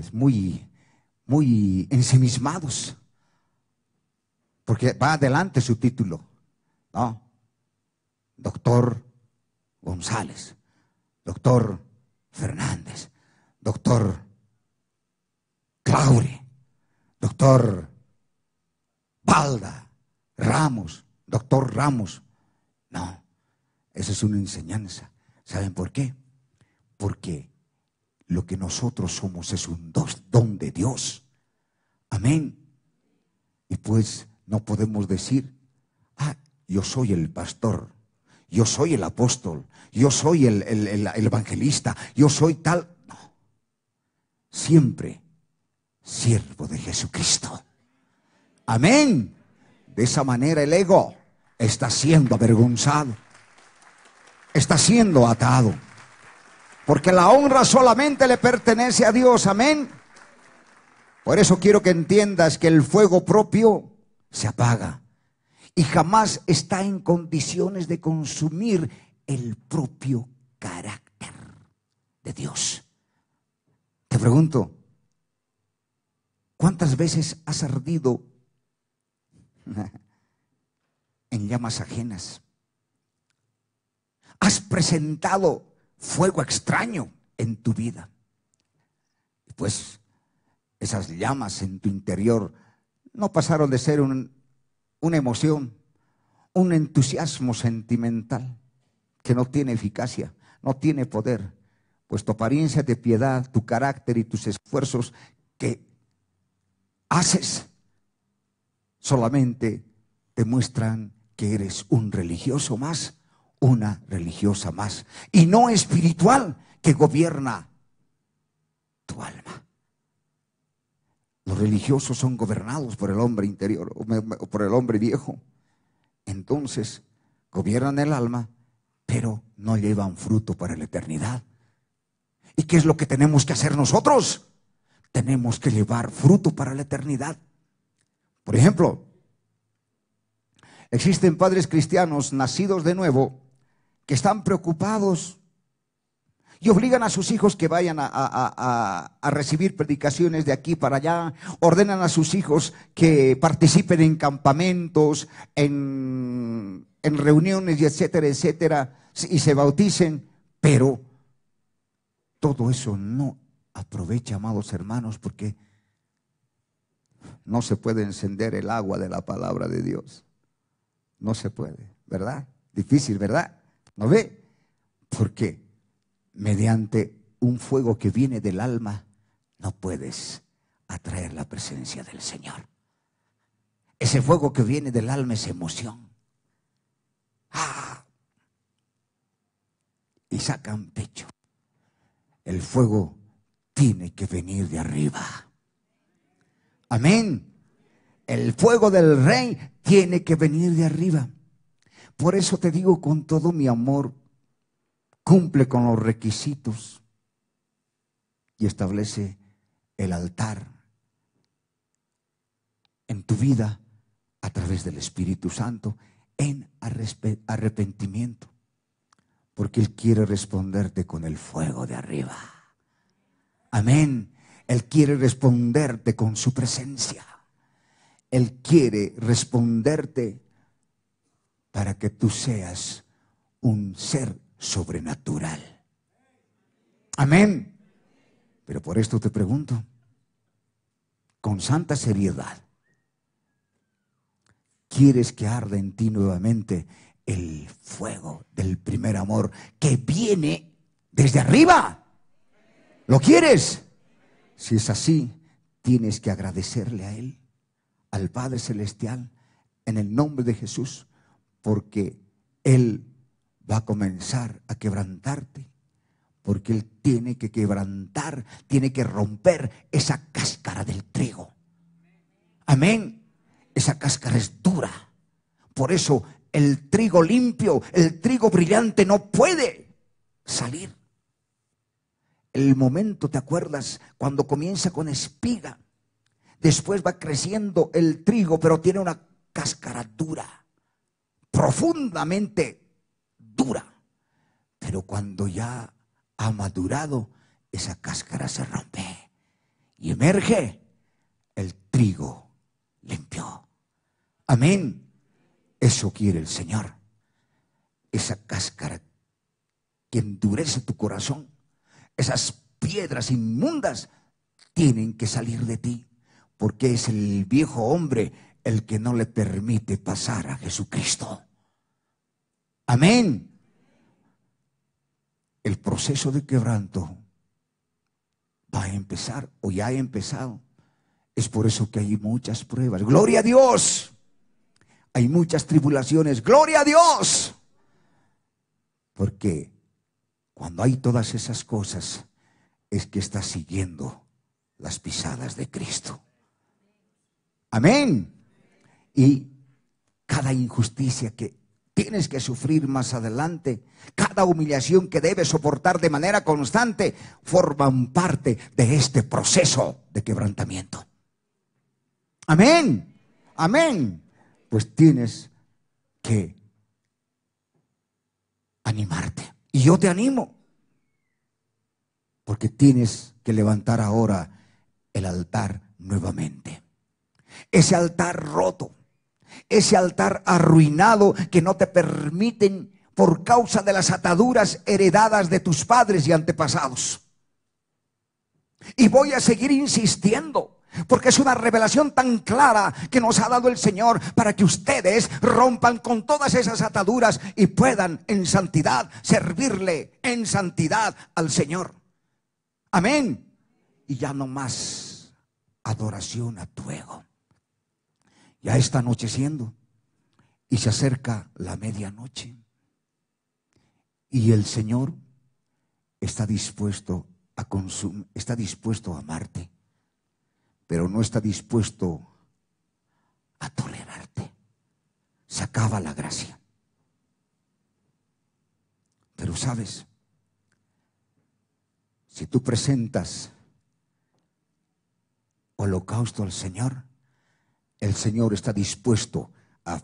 ensimismados, porque va adelante su título, ¿no? Doctor González, doctor Fernández, doctor Claure, doctor Balda, Ramos, doctor Ramos. No, esa es una enseñanza. ¿Saben por qué? Porque lo que nosotros somos es un don de Dios. Amén. Y pues no podemos decir, yo soy el pastor, yo soy el apóstol, yo soy el evangelista, yo soy tal. No. Siempre siervo de Jesucristo. Amén. De esa manera el ego está siendo avergonzado, está siendo atado, porque la honra solamente le pertenece a Dios. Amén. Por eso quiero que entiendas que el fuego propio se apaga y jamás está en condiciones de consumir el propio carácter de Dios. Te pregunto, ¿cuántas veces has ardido en llamas ajenas? ¿Has presentado fuego extraño en tu vida? Pues esas llamas en tu interior no pasaron de ser una emoción, un entusiasmo sentimental que no tiene eficacia, no tiene poder, pues tu apariencia de piedad, tu carácter y tus esfuerzos que haces solamente te muestran que eres un religioso más, una religiosa más, y no espiritual que gobierna tu alma. Los religiosos son gobernados por el hombre interior, o por el hombre viejo. Entonces, gobiernan el alma, pero no llevan fruto para la eternidad. ¿Y qué es lo que tenemos que hacer nosotros? Tenemos que llevar fruto para la eternidad. Por ejemplo, existen padres cristianos nacidos de nuevo que están preocupados y obligan a sus hijos que vayan a recibir predicaciones de aquí para allá. Ordenan a sus hijos que participen en campamentos, en reuniones y etcétera, etcétera, y se bauticen. Pero todo eso no aprovecha, amados hermanos, porque no se puede encender el agua de la palabra de Dios. No se puede, ¿verdad? Difícil, ¿verdad? ¿No ve? Porque mediante un fuego que viene del alma no puedes atraer la presencia del Señor. Ese fuego que viene del alma es emoción. Y sacan pecho. El fuego tiene que venir de arriba. Amén. El fuego del Rey tiene que venir de arriba. Por eso te digo con todo mi amor, cumple con los requisitos y establece el altar en tu vida a través del Espíritu Santo en arrepentimiento, porque Él quiere responderte con el fuego de arriba. Amén. Él quiere responderte con su presencia. Él quiere responderte para que tú seas un ser sobrenatural. Amén. Pero por esto te pregunto, con santa seriedad, ¿quieres que arda en ti nuevamente el fuego del primer amor que viene desde arriba? ¿Lo quieres? Si es así, tienes que agradecerle a Él, al Padre Celestial, en el nombre de Jesús, porque Él va a comenzar a quebrantarte, porque Él tiene que quebrantar, tiene que romper esa cáscara del trigo. Amén. Esa cáscara es dura. Por eso el trigo limpio, el trigo brillante no puede salir. El momento, ¿te acuerdas? Cuando comienza con espiga, después va creciendo el trigo, pero tiene una cáscara dura, profundamente dura. Pero cuando ya ha madurado, esa cáscara se rompe y emerge el trigo limpio. Amén. Eso quiere el Señor. Esa cáscara que endurece tu corazón, esas piedras inmundas tienen que salir de ti, porque es el viejo hombre el que no le permite pasar a Jesucristo. Amén. el proceso de quebranto va a empezar o ya ha empezado. Es por eso que hay muchas pruebas. ¡Gloria a Dios! Hay muchas tribulaciones. ¡Gloria a Dios! Porque cuando hay todas esas cosas, es que estás siguiendo las pisadas de Cristo. Amén. Y cada injusticia que tienes que sufrir más adelante, cada humillación que debes soportar de manera constante, forman parte de este proceso de quebrantamiento. Amén. Amén. Pues tienes que animarte. Y yo te animo. Porque tienes que levantar ahora el altar nuevamente. Ese altar roto, ese altar arruinado que no te permiten por causa de las ataduras heredadas de tus padres y antepasados. Y voy a seguir insistiendo, porque es una revelación tan clara que nos ha dado el Señor para que ustedes rompan con todas esas ataduras y puedan en santidad servirle en santidad al Señor. Amén. Y ya no más adoración a tu ego. Ya está anocheciendo y se acerca la medianoche. Y el Señor está dispuesto a está dispuesto a amarte, pero no está dispuesto a tolerarte. Se acaba la gracia. Pero sabes, si tú presentas holocausto al Señor, el Señor está dispuesto a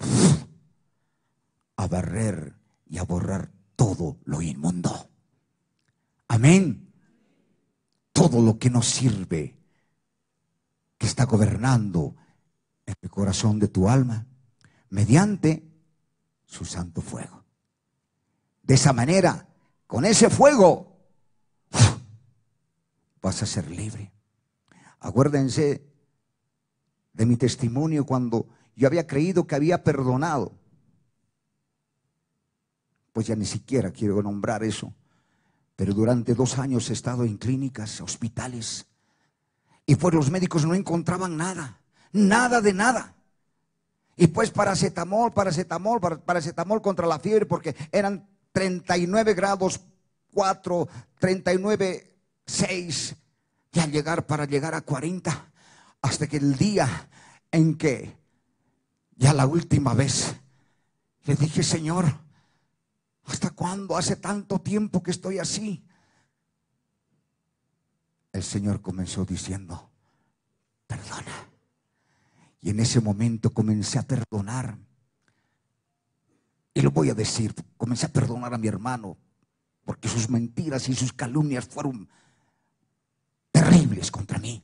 barrer y a borrar todo lo inmundo. Amén. Todo lo que no sirve, que está gobernando en el corazón de tu alma, mediante su santo fuego. De esa manera, con ese fuego, vas a ser libre. Acuérdense de mi testimonio cuando yo había creído que había perdonado. Pues ya ni siquiera quiero nombrar eso. Pero durante 2 años he estado en clínicas, hospitales. Y pues los médicos no encontraban nada. Nada de nada. Y pues paracetamol contra la fiebre, porque eran 39 grados 4, 39, 6. Y para llegar a 40. Hasta que el día en que ya la última vez le dije: Señor, ¿hasta cuándo? Hace tanto tiempo que estoy así. El Señor comenzó diciendo: perdona. Y en ese momento comencé a perdonar. Y lo voy a decir, comencé a perdonar a mi hermano, porque sus mentiras y sus calumnias fueron terribles contra mí.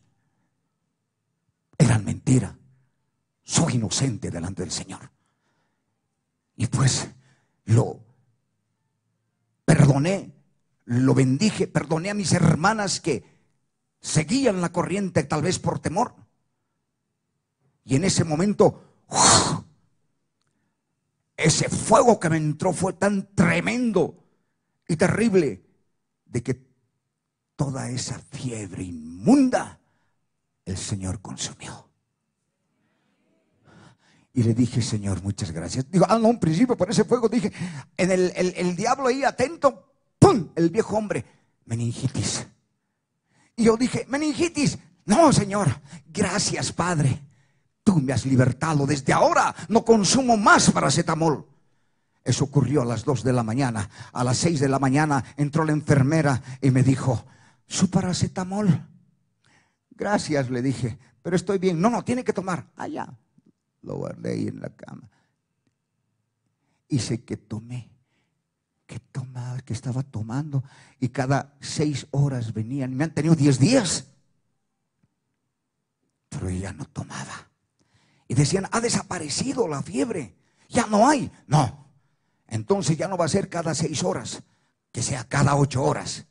Eran mentira. Soy inocente delante del Señor. Y pues lo perdoné, lo bendije, perdoné a mis hermanas que seguían la corriente tal vez por temor. Y en ese momento, ese fuego que me entró fue tan tremendo y terrible, de que toda esa fiebre inmunda el Señor consumió. Y le dije: Señor, muchas gracias. Digo, no, un principio por ese fuego dije, en el diablo ahí atento, ¡pum! El viejo hombre, meningitis. Y yo dije: meningitis, no, Señor, gracias, Padre, tú me has libertado. Desde ahora no consumo más paracetamol. Eso ocurrió a las 2 de la mañana. A las 6 de la mañana entró la enfermera y me dijo: ¿su paracetamol? Gracias, le dije, pero estoy bien. No, tiene que tomar. Allá. Lo guardé ahí en la cama. Y sé que tomé, que estaba tomando. Y cada 6 horas venían. Me han tenido 10 días. Pero ella no tomaba. Y decían: ha desaparecido la fiebre. Ya no hay. No. Entonces ya no va a ser cada 6 horas. Que sea cada 8 horas.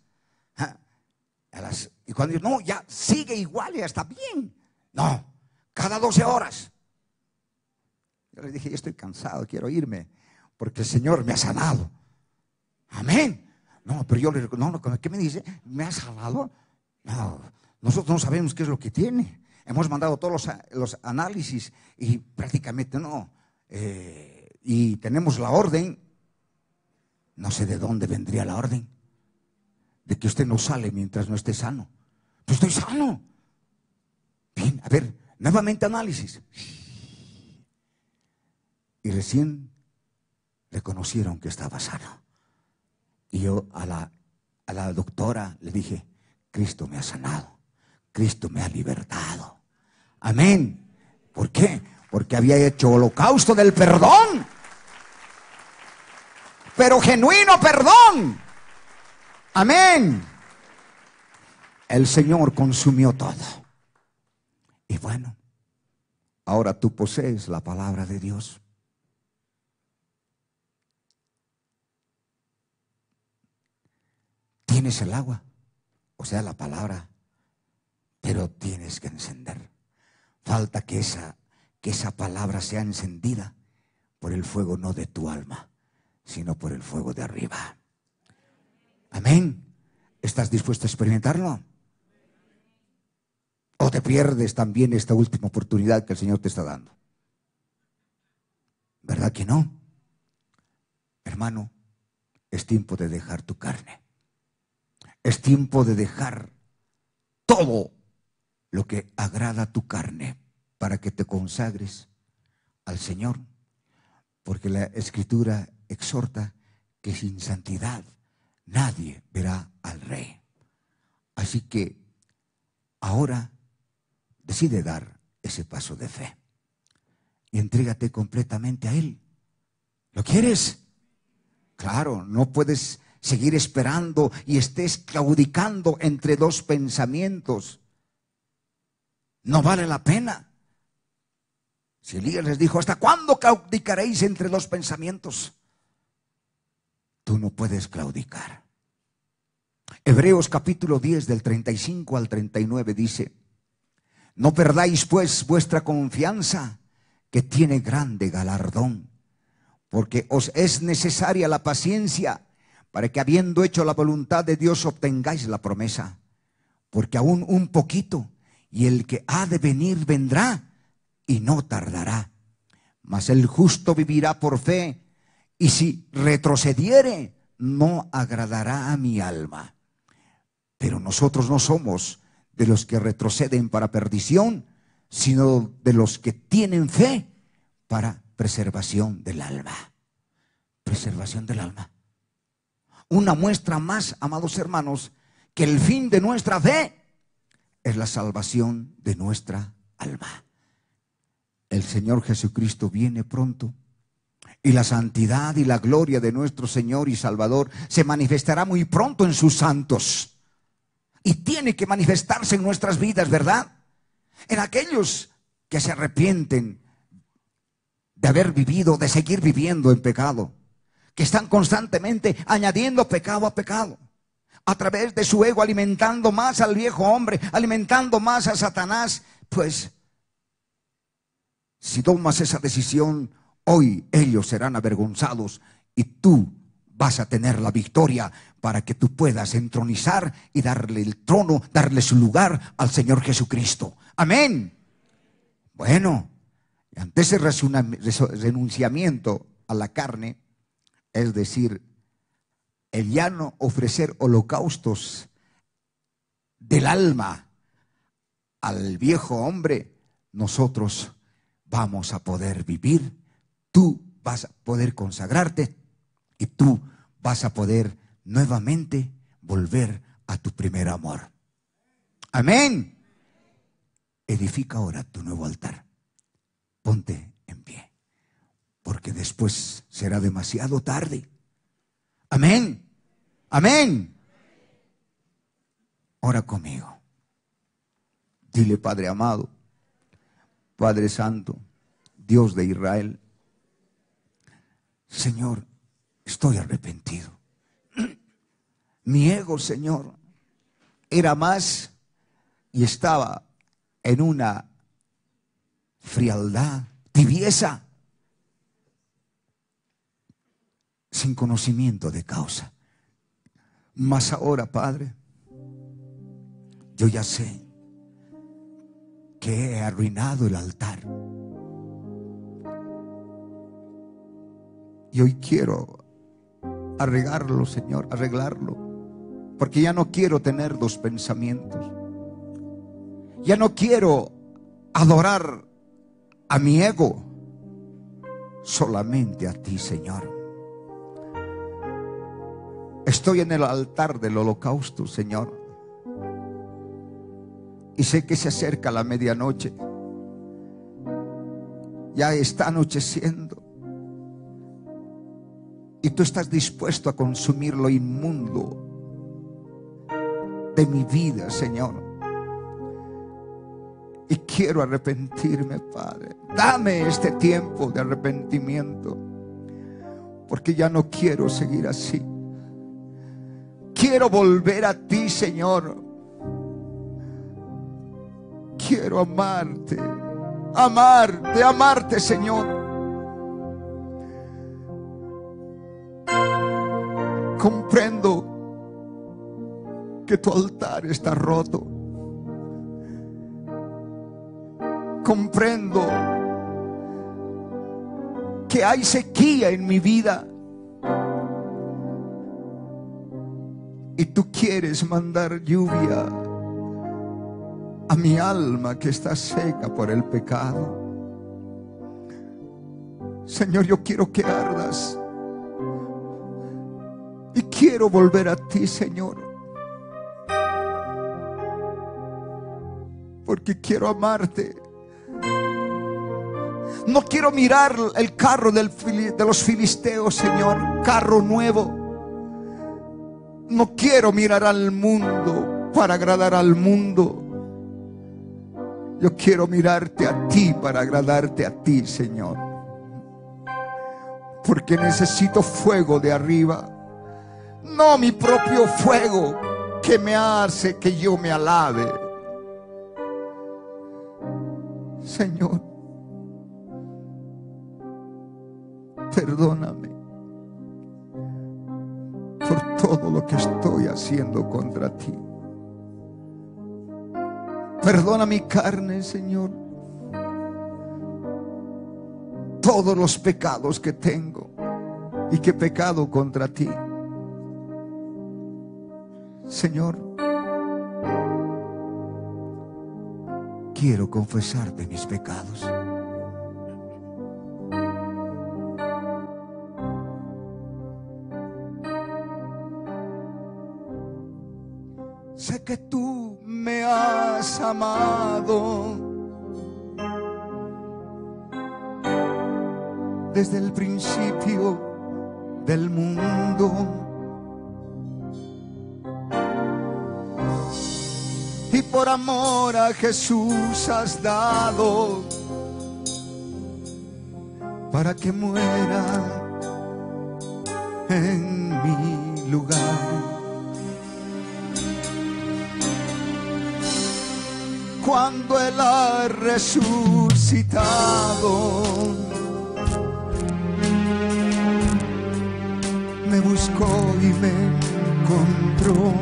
Y cuando digo: no, ya sigue igual, ya está bien. No, cada 12 horas. Yo le dije: yo estoy cansado, quiero irme, porque el Señor me ha sanado. Amén. No, pero yo le digo, no, ¿qué me dice? ¿Me ha sanado? No, nosotros no sabemos qué es lo que tiene. Hemos mandado todos los análisis y prácticamente no. Y tenemos la orden. No sé de dónde vendría la orden de que usted no sale mientras no esté sano. Pues estoy sano. Bien, a ver, nuevamente análisis. Y recién reconocieron que estaba sano. Y yo a la doctora le dije, Cristo me ha sanado, Cristo me ha libertado. Amén. ¿Por qué? Porque había hecho holocausto del perdón. Pero genuino perdón. Amén. El Señor consumió todo. Y bueno, ahora tú posees la palabra de Dios. Tienes el agua, o sea, la palabra, pero tienes que encender. Falta que esa palabra sea encendida por el fuego no de tu alma, sino por el fuego de arriba. Amén. ¿Estás dispuesto a experimentarlo? ¿O te pierdes también esta última oportunidad que el Señor te está dando? ¿Verdad que no? Hermano, es tiempo de dejar tu carne. Es tiempo de dejar todo lo que agrada a tu carne para que te consagres al Señor. Porque la Escritura exhorta que sin santidad nadie verá al Rey. Así que ahora decide dar ese paso de fe y entrégate completamente a Él. ¿Lo quieres? Claro, no puedes seguir esperando y estés claudicando entre dos pensamientos. No vale la pena. Si Elías les dijo, ¿hasta cuándo claudicaréis entre dos pensamientos? Tú no puedes claudicar. Hebreos capítulo 10 del 35 al 39 dice, no perdáis pues vuestra confianza, que tiene grande galardón, porque os es necesaria la paciencia, para que habiendo hecho la voluntad de Dios obtengáis la promesa. Porque aún un poquito, y el que ha de venir vendrá, y no tardará. Mas el justo vivirá por fe, y si retrocediere, no agradará a mi alma. Pero nosotros no somos de los que retroceden para perdición, sino de los que tienen fe para preservación del alma. Preservación del alma. Una muestra más, amados hermanos, que el fin de nuestra fe es la salvación de nuestra alma. El Señor Jesucristo viene pronto y la santidad y la gloria de nuestro Señor y Salvador se manifestará muy pronto en sus santos. Y tiene que manifestarse en nuestras vidas, ¿verdad? En aquellos que se arrepienten de haber vivido, de seguir viviendo en pecado, que están constantemente añadiendo pecado a pecado, a través de su ego, alimentando más al viejo hombre, alimentando más a Satanás. Pues, si tomas esa decisión, hoy ellos serán avergonzados y tú vas a tener la victoria para que tú puedas entronizar y darle el trono, darle su lugar al Señor Jesucristo. Amén. Bueno, ante ese renunciamiento a la carne, es decir, el ya no ofrecer holocaustos del alma al viejo hombre, nosotros vamos a poder vivir, tú vas a poder consagrarte y tú vas a poder nuevamente volver a tu primer amor. Amén. Edifica ahora tu nuevo altar. Ponte en pie, porque después será demasiado tarde. Amén. Amén. Ora conmigo. Dile: Padre amado, Padre santo, Dios de Israel, Señor, estoy arrepentido. Mi ego, Señor, era más y estaba en una frialdad, tibieza, sin conocimiento de causa. Mas ahora, Padre, yo ya sé que he arruinado el altar. Y hoy quiero arreglarlo, Señor, arreglarlo. Porque ya no quiero tener dos pensamientos. Ya no quiero adorar a mi ego, solamente a ti, Señor. Estoy en el altar del holocausto, Señor. Y sé que se acerca la medianoche. Ya está anocheciendo. Y tú estás dispuesto a consumir lo inmundo de mi vida, Señor. Y quiero arrepentirme, Padre. Dame este tiempo de arrepentimiento, porque ya no quiero seguir así. Quiero volver a ti, Señor. Quiero amarte, amarte, amarte, Señor. Comprendo que tu altar está roto. Comprendo que hay sequía en mi vida. Y tú quieres mandar lluvia a mi alma que está seca por el pecado. Señor, yo quiero que ardas. Y quiero volver a ti, Señor. Porque quiero amarte. No quiero mirar el carro de los filisteos, Señor. Carro nuevo. No quiero mirar al mundo para agradar al mundo. Yo quiero mirarte a ti para agradarte a ti, Señor. Porque necesito fuego de arriba. No mi propio fuego que me hace que yo me alabe. Señor, perdóname por todo lo que estoy haciendo contra ti. Perdona mi carne, Señor. Todos los pecados que tengo y que he pecado contra ti. Señor, quiero confesarte mis pecados. Sé que tú me has amado desde el principio del mundo. Y por amor a Jesús has dado para que muera en mi lugar. Cuando Él ha resucitado, me buscó y me encontró.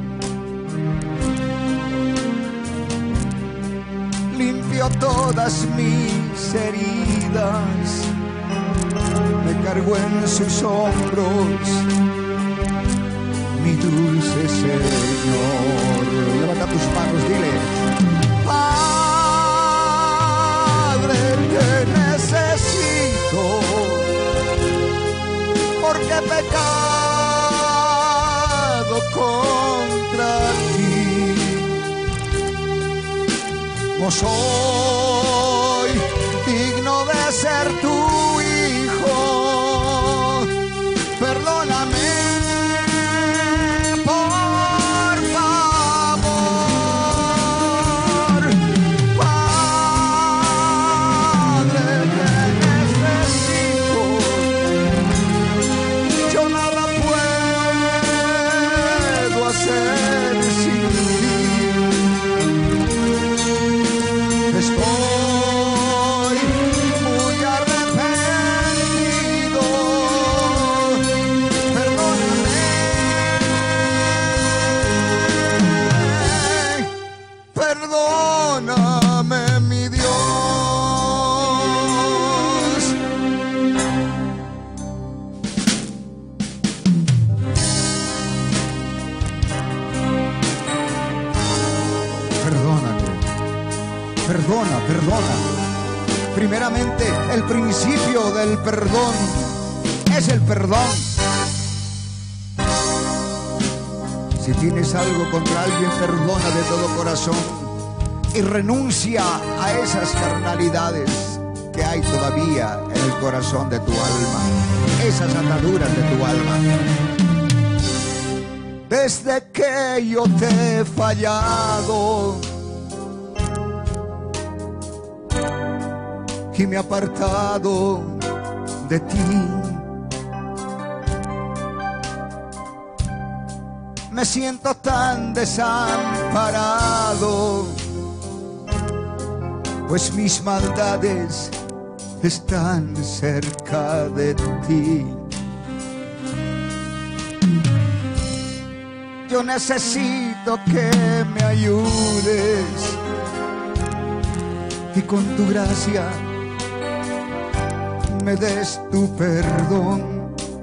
Limpió todas mis heridas, me cargó en sus hombros, mi dulce Señor. Levanta tus manos, dile: Padre, te necesito, porque he pecado contra ti. No soy digno de ser tu hijo. Perdóname, por favor. Padre, te necesito. Yo nada puedo hacer sin ti. Perdona, perdona. Primeramente, el principio del perdón es el perdón. Si tienes algo contra alguien, perdona de todo corazón y renuncia a esas carnalidades que hay todavía en el corazón de tu alma, esas ataduras de tu alma. Desde que yo te he fallado y me he apartado de ti, me siento tan desamparado, pues mis maldades están cerca de ti. Yo necesito que me ayudes y con tu gracia me des tu perdón.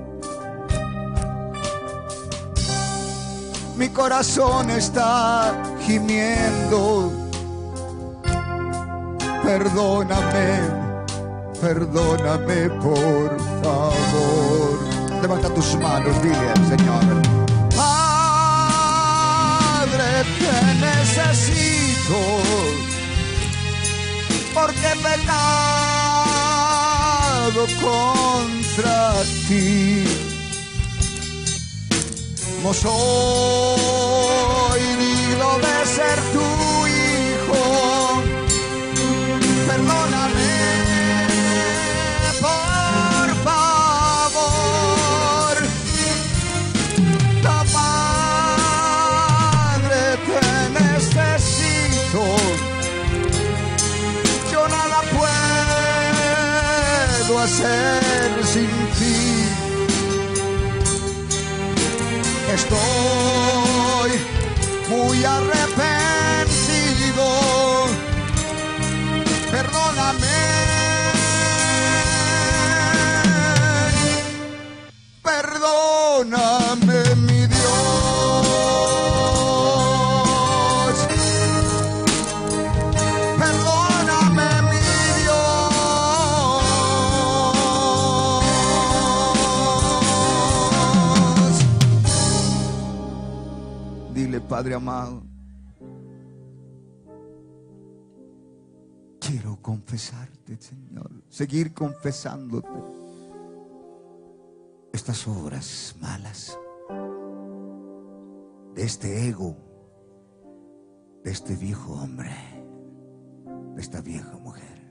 Mi corazón está gimiendo. Perdóname, perdóname por favor. Levanta tus manos, dile al Señor: Padre, te necesito, porque he pecado contra ti. No soy digno de ser tu hijo. Perdóname, por favor. La Padre, te necesito. Yo nada puedo hacer sin ti. Estoy muy arrepentido. Perdóname, perdóname, mi Dios. Perdóname, mi Dios. Dile: Padre amado, quiero confesarte, Señor, seguir confesándote estas obras malas de este ego, de este viejo hombre, de esta vieja mujer.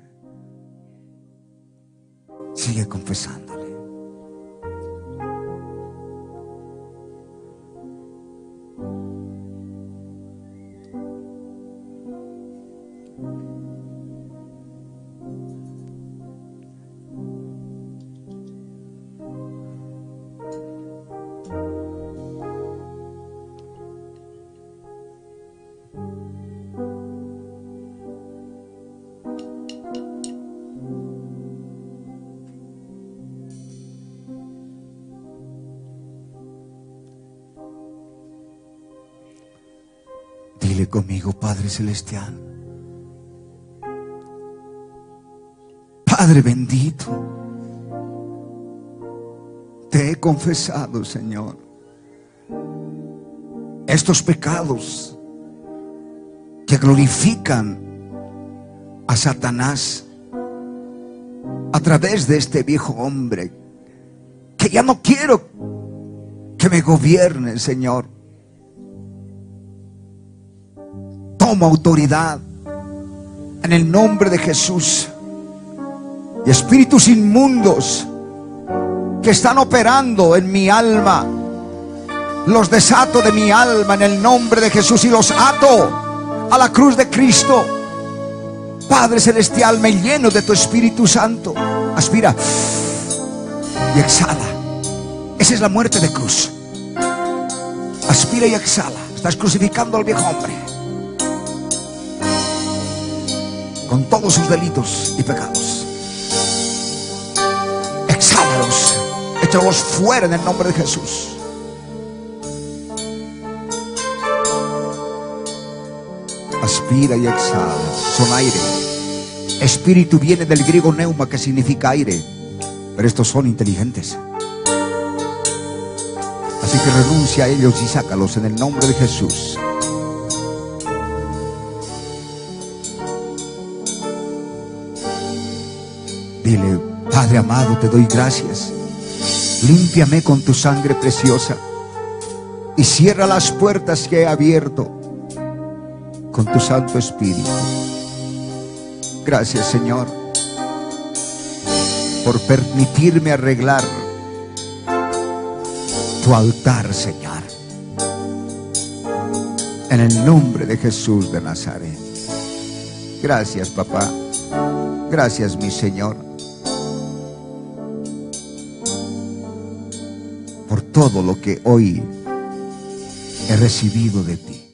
Sigue confesándole. Dile conmigo: Padre Celestial, Padre bendito, te he confesado, Señor, estos pecados que glorifican a Satanás a través de este viejo hombre, que ya no quiero que me gobierne, Señor. Toma autoridad en el nombre de Jesús. Y espíritus inmundos que están operando en mi alma, los desato de mi alma en el nombre de Jesús y los ato a la cruz de Cristo. Padre Celestial, me lleno de tu Espíritu Santo. Aspira y exhala. Esa es la muerte de cruz. Aspira y exhala. Estás crucificando al viejo hombre con todos sus delitos y pecados. Exhálalos, échalos fuera en el nombre de Aspira y exhala. Son aire. Espíritu viene del griego neuma, que significa aire. Pero estos son inteligentes. Así que renuncia a ellos y sácalos en el nombre de Jesús. Dile: Padre amado, te doy gracias. Límpiame con tu sangre preciosa y cierra las puertas que he abierto con tu Santo Espíritu. Gracias, Señor, por permitirme arreglar tu altar, Señor. En el nombre de Jesús de Nazaret. Gracias, papá. Gracias, mi Señor, por todo lo que hoy he recibido de ti.